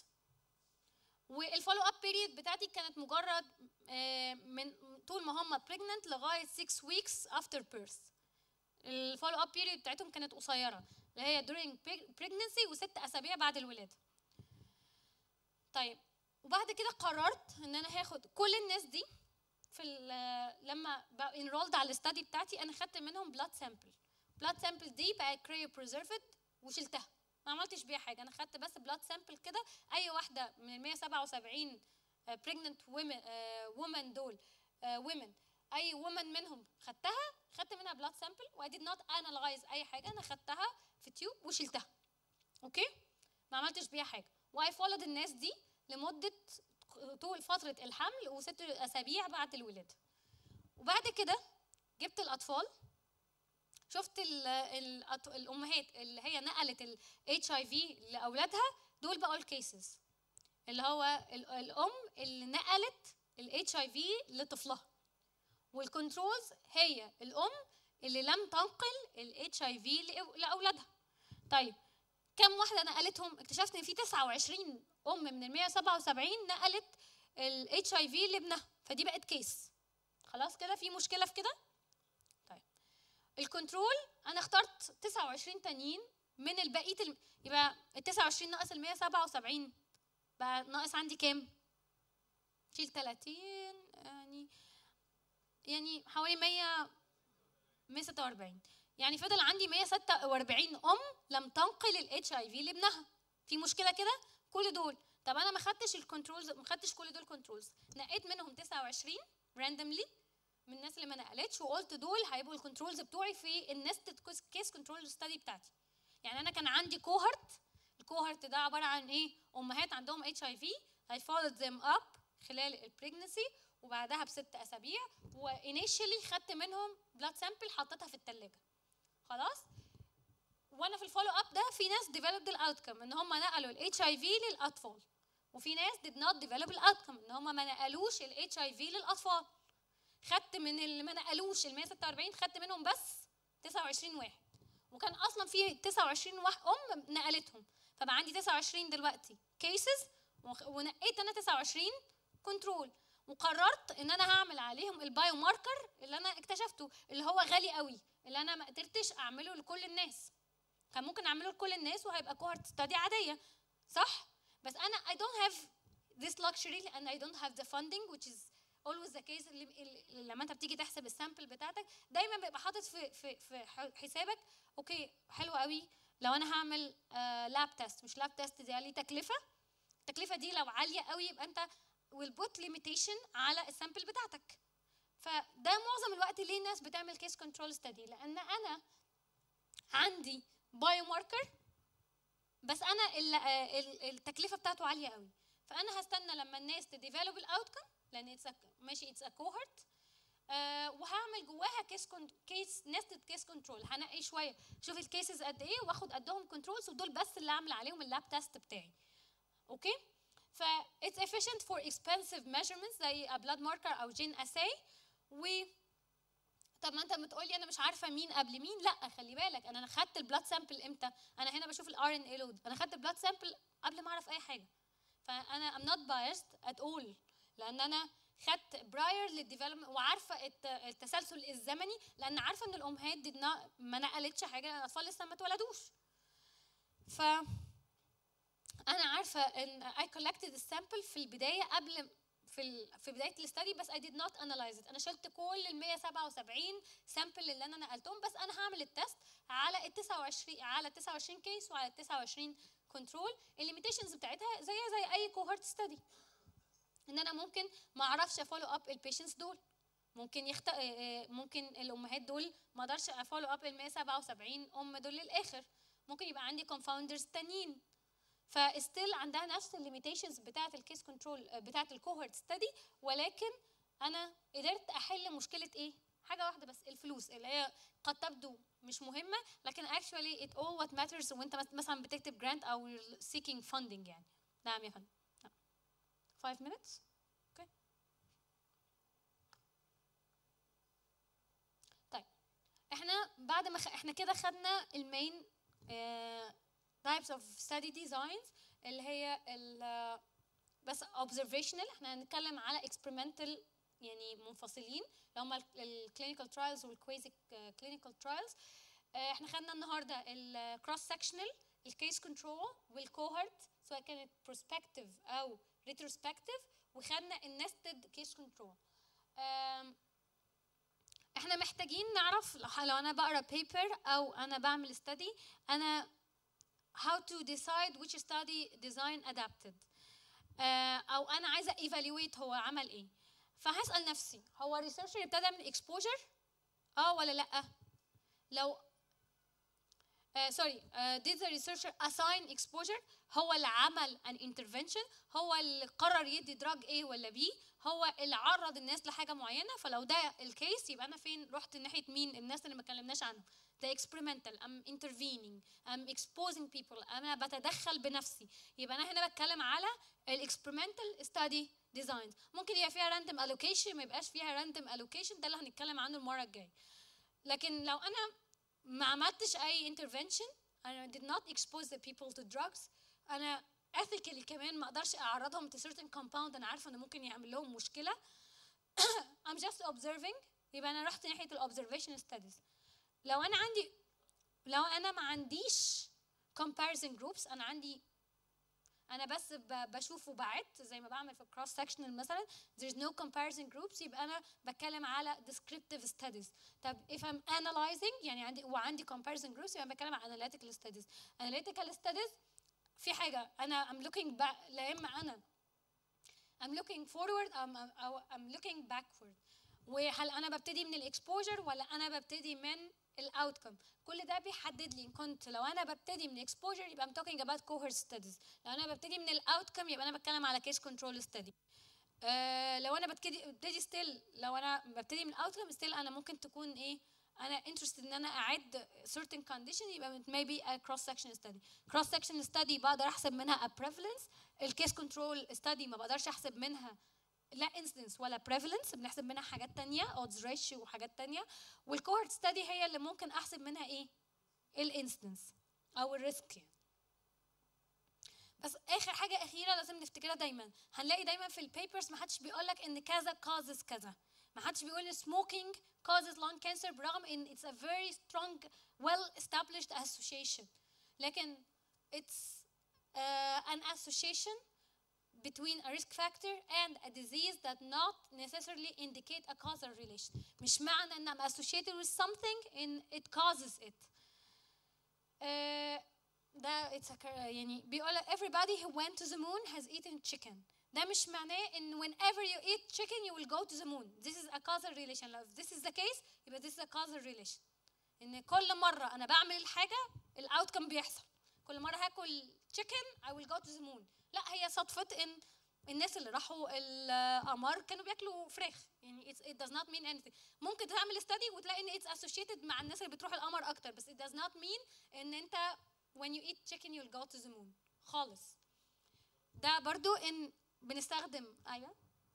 والفولو اب بيريد بتاعتي كانت مجرد من طول ما هم pregnant لغايه six weeks after birth. الفولو اب بيريد بتاعتهم كانت قصيره اللي هي during pregnancy وست اسابيع بعد الولاده. طيب وبعد كده قررت ان انا هاخد كل الناس دي في لما بقى انرولد على الاستادي بتاعتي انا خدت منهم بلاد سامبل. بلاد سامبل دي بقى كريو بريزرفد وشلتها، ما عملتش بيها حاجه، انا خدت بس بلاد سامبل كده. اي واحده من ال مية وسبعة وسبعين بريجننت وومن دول وومن اي وومن منهم خدتها، خدت منها بلاد سامبل و I did not analyze اي حاجه، انا خدتها في تيوب وشلتها. اوكي؟ ما عملتش بيها حاجه. واي فولد الناس دي لمده طول فتره الحمل وست اسابيع بعد الولاده. وبعد كده جبت الاطفال، شفت ال ال الامهات اللي هي نقلت ال إتش آي في لاولادها، دول بقوا الكيسز اللي هو الام اللي نقلت ال إتش آي في لطفلها، والكنترولز هي الام اللي لم تنقل ال إتش آي في لاولادها. طيب كم واحده نقلتهم؟ اكتشفت ان في تسعة وعشرين ام من ال مية وسبعة وسبعين نقلت ال إتش آي في لابنها، فدي بقت كيس. خلاص كده في مشكله في كده؟ طيب الكنترول انا اخترت تسعة وعشرين تانيين من البقيه الم... يبقى ال تسعة وعشرين ناقص ال مية وسبعة وسبعين بقى ناقص عندي كام؟ شيل تلاتين يعني يعني حوالي مية مية وستة وأربعين، يعني فضل عندي مية وستة وأربعين ام لم تنقل ال إتش آي في لابنها. في مشكله كده؟ كل دول. طب انا ما خدتش الكنترولز، ما خدتش كل دول كنترولز، نقيت منهم تسعة وعشرين راندوملي من الناس اللي ما نقلتش، وقلت دول هيبقوا الكنترولز بتوعي في النستد كيس كنترول ستادي بتاعتي. يعني انا كان عندي كوهرت، الكوهرت ده عباره عن ايه؟ امهات عندهم إتش آي في I followed them up خلال البريجنسي وبعدها بست اسابيع، وانيشلي خدت منهم بلاد سامبل حطيتها في الثلاجه. خلاص؟ وانا في الفولو اب ده في ناس developed الاوتكم ان هم نقلوا الإتش آي في للاطفال، وفي ناس did not develop الاوتكم ان هم ما نقلوش الإتش آي في للاطفال. خدت من اللي ما نقلوش ال مية وستة وأربعين، خدت منهم بس تسعة وعشرين واحد، وكان اصلا في تسعة وعشرين واحد ام نقلتهم، فبقى عندي تسعة وعشرين دلوقتي كيسز، ونقيت انا تسعة وعشرين كنترول، وقررت ان انا هعمل عليهم البايو ماركر اللي انا اكتشفته اللي هو غالي قوي، اللي انا ما قدرتش اعمله لكل الناس. كان ممكن اعمله لكل الناس وهيبقى كوهورت ستادي عاديه، صح؟ بس انا I don't have this luxury and I don't have the funding which is always the case. اللي لما انت بتيجي تحسب السامبل بتاعتك دايما بيبقى حاطط في في في حسابك اوكي حلو قوي لو انا هعمل لاب تيست، مش لاب تيست دي ليه تكلفه، التكلفه دي لو عاليه قوي يبقى انت will put limitation على السامبل بتاعتك. فده معظم الوقت ليه الناس بتعمل كيس كنترول ستادي، لان انا عندي بايو ماركر بس انا التكلفه بتاعته عاليه قوي، فانا هستنى لما الناس تديفلوب الاوتكم لان اتس ماشي اتس ا كوهورت، وهعمل جواها كيس كيس نستد كيس كنترول، هنقي شويه شوف الكيسز قد ايه واخد قدهم كنترولز، ودول بس اللي اعمل عليهم اللاب تيست بتاعي. اوكي؟ ف it's efficient for expensive measurements زي a blood marker او gene assay. و طب ما انت بتقولي انا مش عارفه مين قبل مين، لا خلي بالك انا خدت البلاد سامبل امتى؟ انا هنا بشوف الار ان اي لود، انا خدت البلاد سامبل قبل ما اعرف اي حاجه، فانا I'm not biased at all لان انا خدت براير للديفلوبمنت وعارفه التسلسل الزمني، لان عارفه ان الامهات دي ما نقلتش حاجه لان الاطفال لسه ما اتولدوش. ف انا عارفه ان I collected السامبل في البدايه قبل في ال... في بدايه الاستدي، بس I did not analyze it. انا شلت كل ال مية وسبعة وسبعين سامبل اللي انا نقلتهم، بس انا هعمل التست على ال تسعة وعشرين على ال تسعة وعشرين كيس وعلى ال تسعة وعشرين كنترول. الليميتيشنز بتاعتها زيها زي اي كوهورت ستدي، ان انا ممكن ما اعرفش افولو اب البيشنتس دول، ممكن يخت... ممكن الامهات دول ما اقدرش افولو اب ال مية وسبعة وسبعين ام دول للاخر، ممكن يبقى عندي كونفاوندرز تانيين، فستيل عندها نفس الليميتيشنز بتاعه الكيس كنترول بتاعه الكوهورت ستدي، ولكن انا قدرت احل مشكله ايه؟ حاجه واحده بس، الفلوس اللي هي قد تبدو مش مهمه لكن actually it all what matters وانت مثلا بتكتب جرانت او seeking funding يعني. نعم يا فندم. five minutes. Okay. احنا بعد ما خ... احنا كده خدنا المين types of study designs اللي هي ال بس observational. احنا هنتكلم على experimental يعني منفصلين اللي هم ال clinical trials وال quasi clinical trials. احنا خدنا النهارده ال cross sectional ال case control وال cohort سواء كانت prospective او retrospective، وخدنا ال nested case control. احنا محتاجين نعرف لو انا بقرا paper او انا بعمل study انا how to decide which study design adapted، او انا عايزه evaluate هو عمل ايه. فهسال نفسي هو researcher ابتدى من exposure اه ولا لا؟ لو uh, sorry uh, did the researcher assign exposure؟ هو اللي عمل an intervention، هو اللي قرر يدي drug A ولا B، هو اللي عرض الناس لحاجه معينه. فلو ده الكيس يبقى انا فين رحت ناحيه مين؟ الناس اللي ما اتكلمناش عنهم. ده experimental، I'm intervening، I'm exposing people، أنا بتدخل بنفسي. يبقى أنا هنا بتكلم على ال experimental study designs. ممكن يبقى فيها random allocation، ما يبقاش فيها random allocation، ده اللي هنتكلم عنه المرة الجاية. لكن لو أنا ما عملتش أي intervention، أنا did not expose the people to drugs، أنا ethically كمان ما أقدرش أعرضهم to certain compound أنا عارفة إنه ممكن يعمل لهم مشكلة. I'm just observing، يبقى أنا رحت ناحية ال observation studies. لو انا عندي لو انا ما عنديش comparison groups، انا عندي انا بس بشوف وبعد زي ما بعمل في cross sectional مثلا there's no comparison groups، يبقى انا بتكلم على descriptive studies. طب if I'm analyzing يعني عندي وعندي comparison groups يبقى بتكلم على analytical studies. analytical studies في حاجه انا I'm looking back، لا اما انا I'm looking forward او I'm looking backward، وهل انا ببتدي من الاكسبوجر ولا انا ببتدي من الاوتكم. كل ده بيحدد لي كنت لو انا ببتدي من اكسبوجر يبقى I'm talking about cohort studies، لو انا ببتدي من الاوتكم يبقى انا بتكلم على case control study. أه لو انا ببتدي ببتدي ستيل لو انا ببتدي من الاوتكم ستيل انا ممكن تكون ايه انا interested ان انا اعد certain condition يبقى maybe a cross section study. cross section study بقدر احسب منها a prevalence. الكيس كنترول study ما بقدرش احسب منها لا incidence ولا prevalence، بنحسب منها حاجات تانية odds ratio وحاجات تانية. والcohort study هي اللي ممكن احسب منها ايه الانسيدنس او الريسك يعني. بس اخر حاجه اخيره لازم نفتكرها دايما، هنلاقي دايما في البيبرز ما حدش بيقول لك ان كذا causes كذا، ما حدش بيقول ان smoking causes lung cancer برغم ان it's a very strong well established association، لكن it's uh, an association between a risk factor and a disease that not necessarily indicate a causal relation. مش معنى ان I'm associated with something in it causes it. uh, ده it's a يعني بيقول everybody who went to the moon has eaten chicken. ده مش معناه ان whenever you eat chicken you will go to the moon. This is a causal relation. If this is the case يبقى this is a causal relation. ان كل مرة انا بعمل الحاجة الاوتكم بيحصل. كل مرة هاكل chicken I will go to the moon. لا هي صدفة ان الناس اللي راحوا القمر كانوا بياكلوا فراخ يعني it does not mean anything. ممكن تعمل study وتلاقي ان it's associated مع الناس اللي بتروح القمر اكتر، بس it does not mean ان انت when you eat chicken you'll go to the moon خالص. ده برضو ان بنستخدم ايوه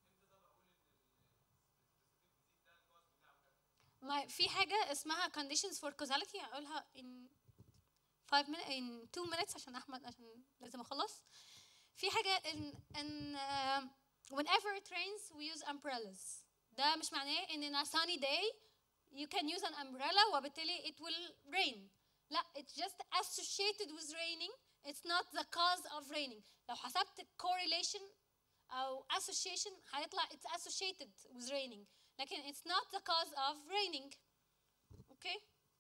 ما في حاجة اسمها conditions for causality هقولها in five minutes in two minutes عشان احمد عشان لازم اخلص. في حاجة ان ان uh, whenever it rains we use umbrellas. ده مش معناه ان in a sunny day you can use an umbrella وبالتالي it will rain. لا it's just associated with raining. It's not the cause of raining. لو حسبت correlation أو association هيطلع it's associated with raining لكن it's not the cause of raining. okay.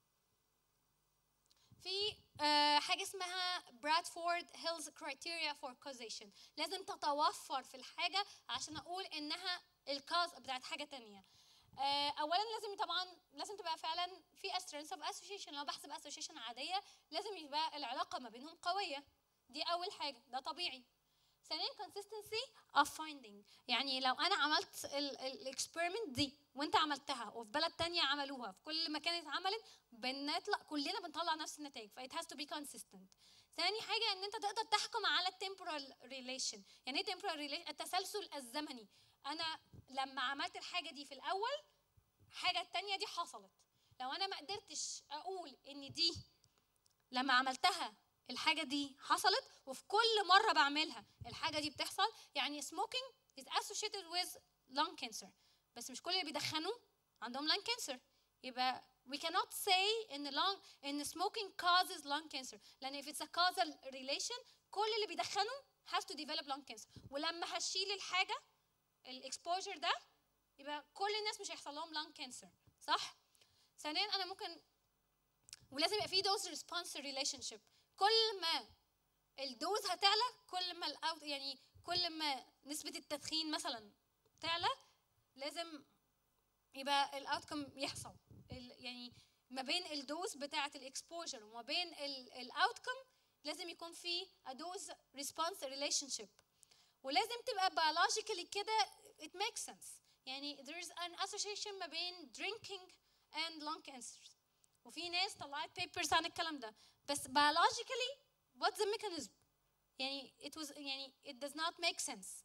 في uh, حاجة اسمها Bradford Hills criteria for causation. لازم تتوفر في الحاجة عشان أقول إنها الكاز بتاعت حاجة تانية. uh, أولا لازم طبعا لازم تبقى فعلا في strength of association. لو بحسب association عادية لازم يبقى العلاقة ما بينهم قوية، دي أول حاجة ده طبيعي. ثانيا consistency of finding، يعني لو أنا عملت الاكسبيرمنت دي وأنت عملتها وفي بلد تانية عملوها في كل مكان اتعملت بنطلع كلنا بنطلع نفس النتائج، ف it has to be consistent. ثاني حاجة إن أنت تقدر تحكم على temporal relation. يعني إيه temporal relation؟ التسلسل الزمني. أنا لما عملت الحاجة دي في الأول حاجة التانية دي حصلت، لو انا ما قدرتش اقول ان دي لما عملتها الحاجه دي حصلت، وفي كل مره بعملها الحاجه دي بتحصل، يعني smoking is associated with lung cancer، بس مش كل اللي بيدخنوا عندهم lung cancer. يبقى we cannot say ان lung ان smoking causes lung cancer، لان if it's a causal relation كل اللي بيدخنوا has to develop lung cancer. ولما هشيل الحاجه الاكسبوجر ده يبقى كل الناس مش هيحصل لهم lung cancer، صح؟ ثانيا انا ممكن، ولازم يبقى في دوز ريسبونس ريليشن شيب، كل ما الدوز هتعلى كل ما الاوت يعني كل ما نسبه التدخين مثلا تعلى لازم يبقى الاوتكم يحصل. يعني ما بين الدوز بتاعه الاكسبوجر وما بين الاوتكم لازم يكون في دوز ريسبونس ريليشن شيب، ولازم تبقى biologically كده it makes sense. يعني there is an association ما بين drinking and lung cancers، وفي ناس طلعت papers عن الكلام ده، بس biologically what's the mechanism؟ يعني it was يعني it does not make sense.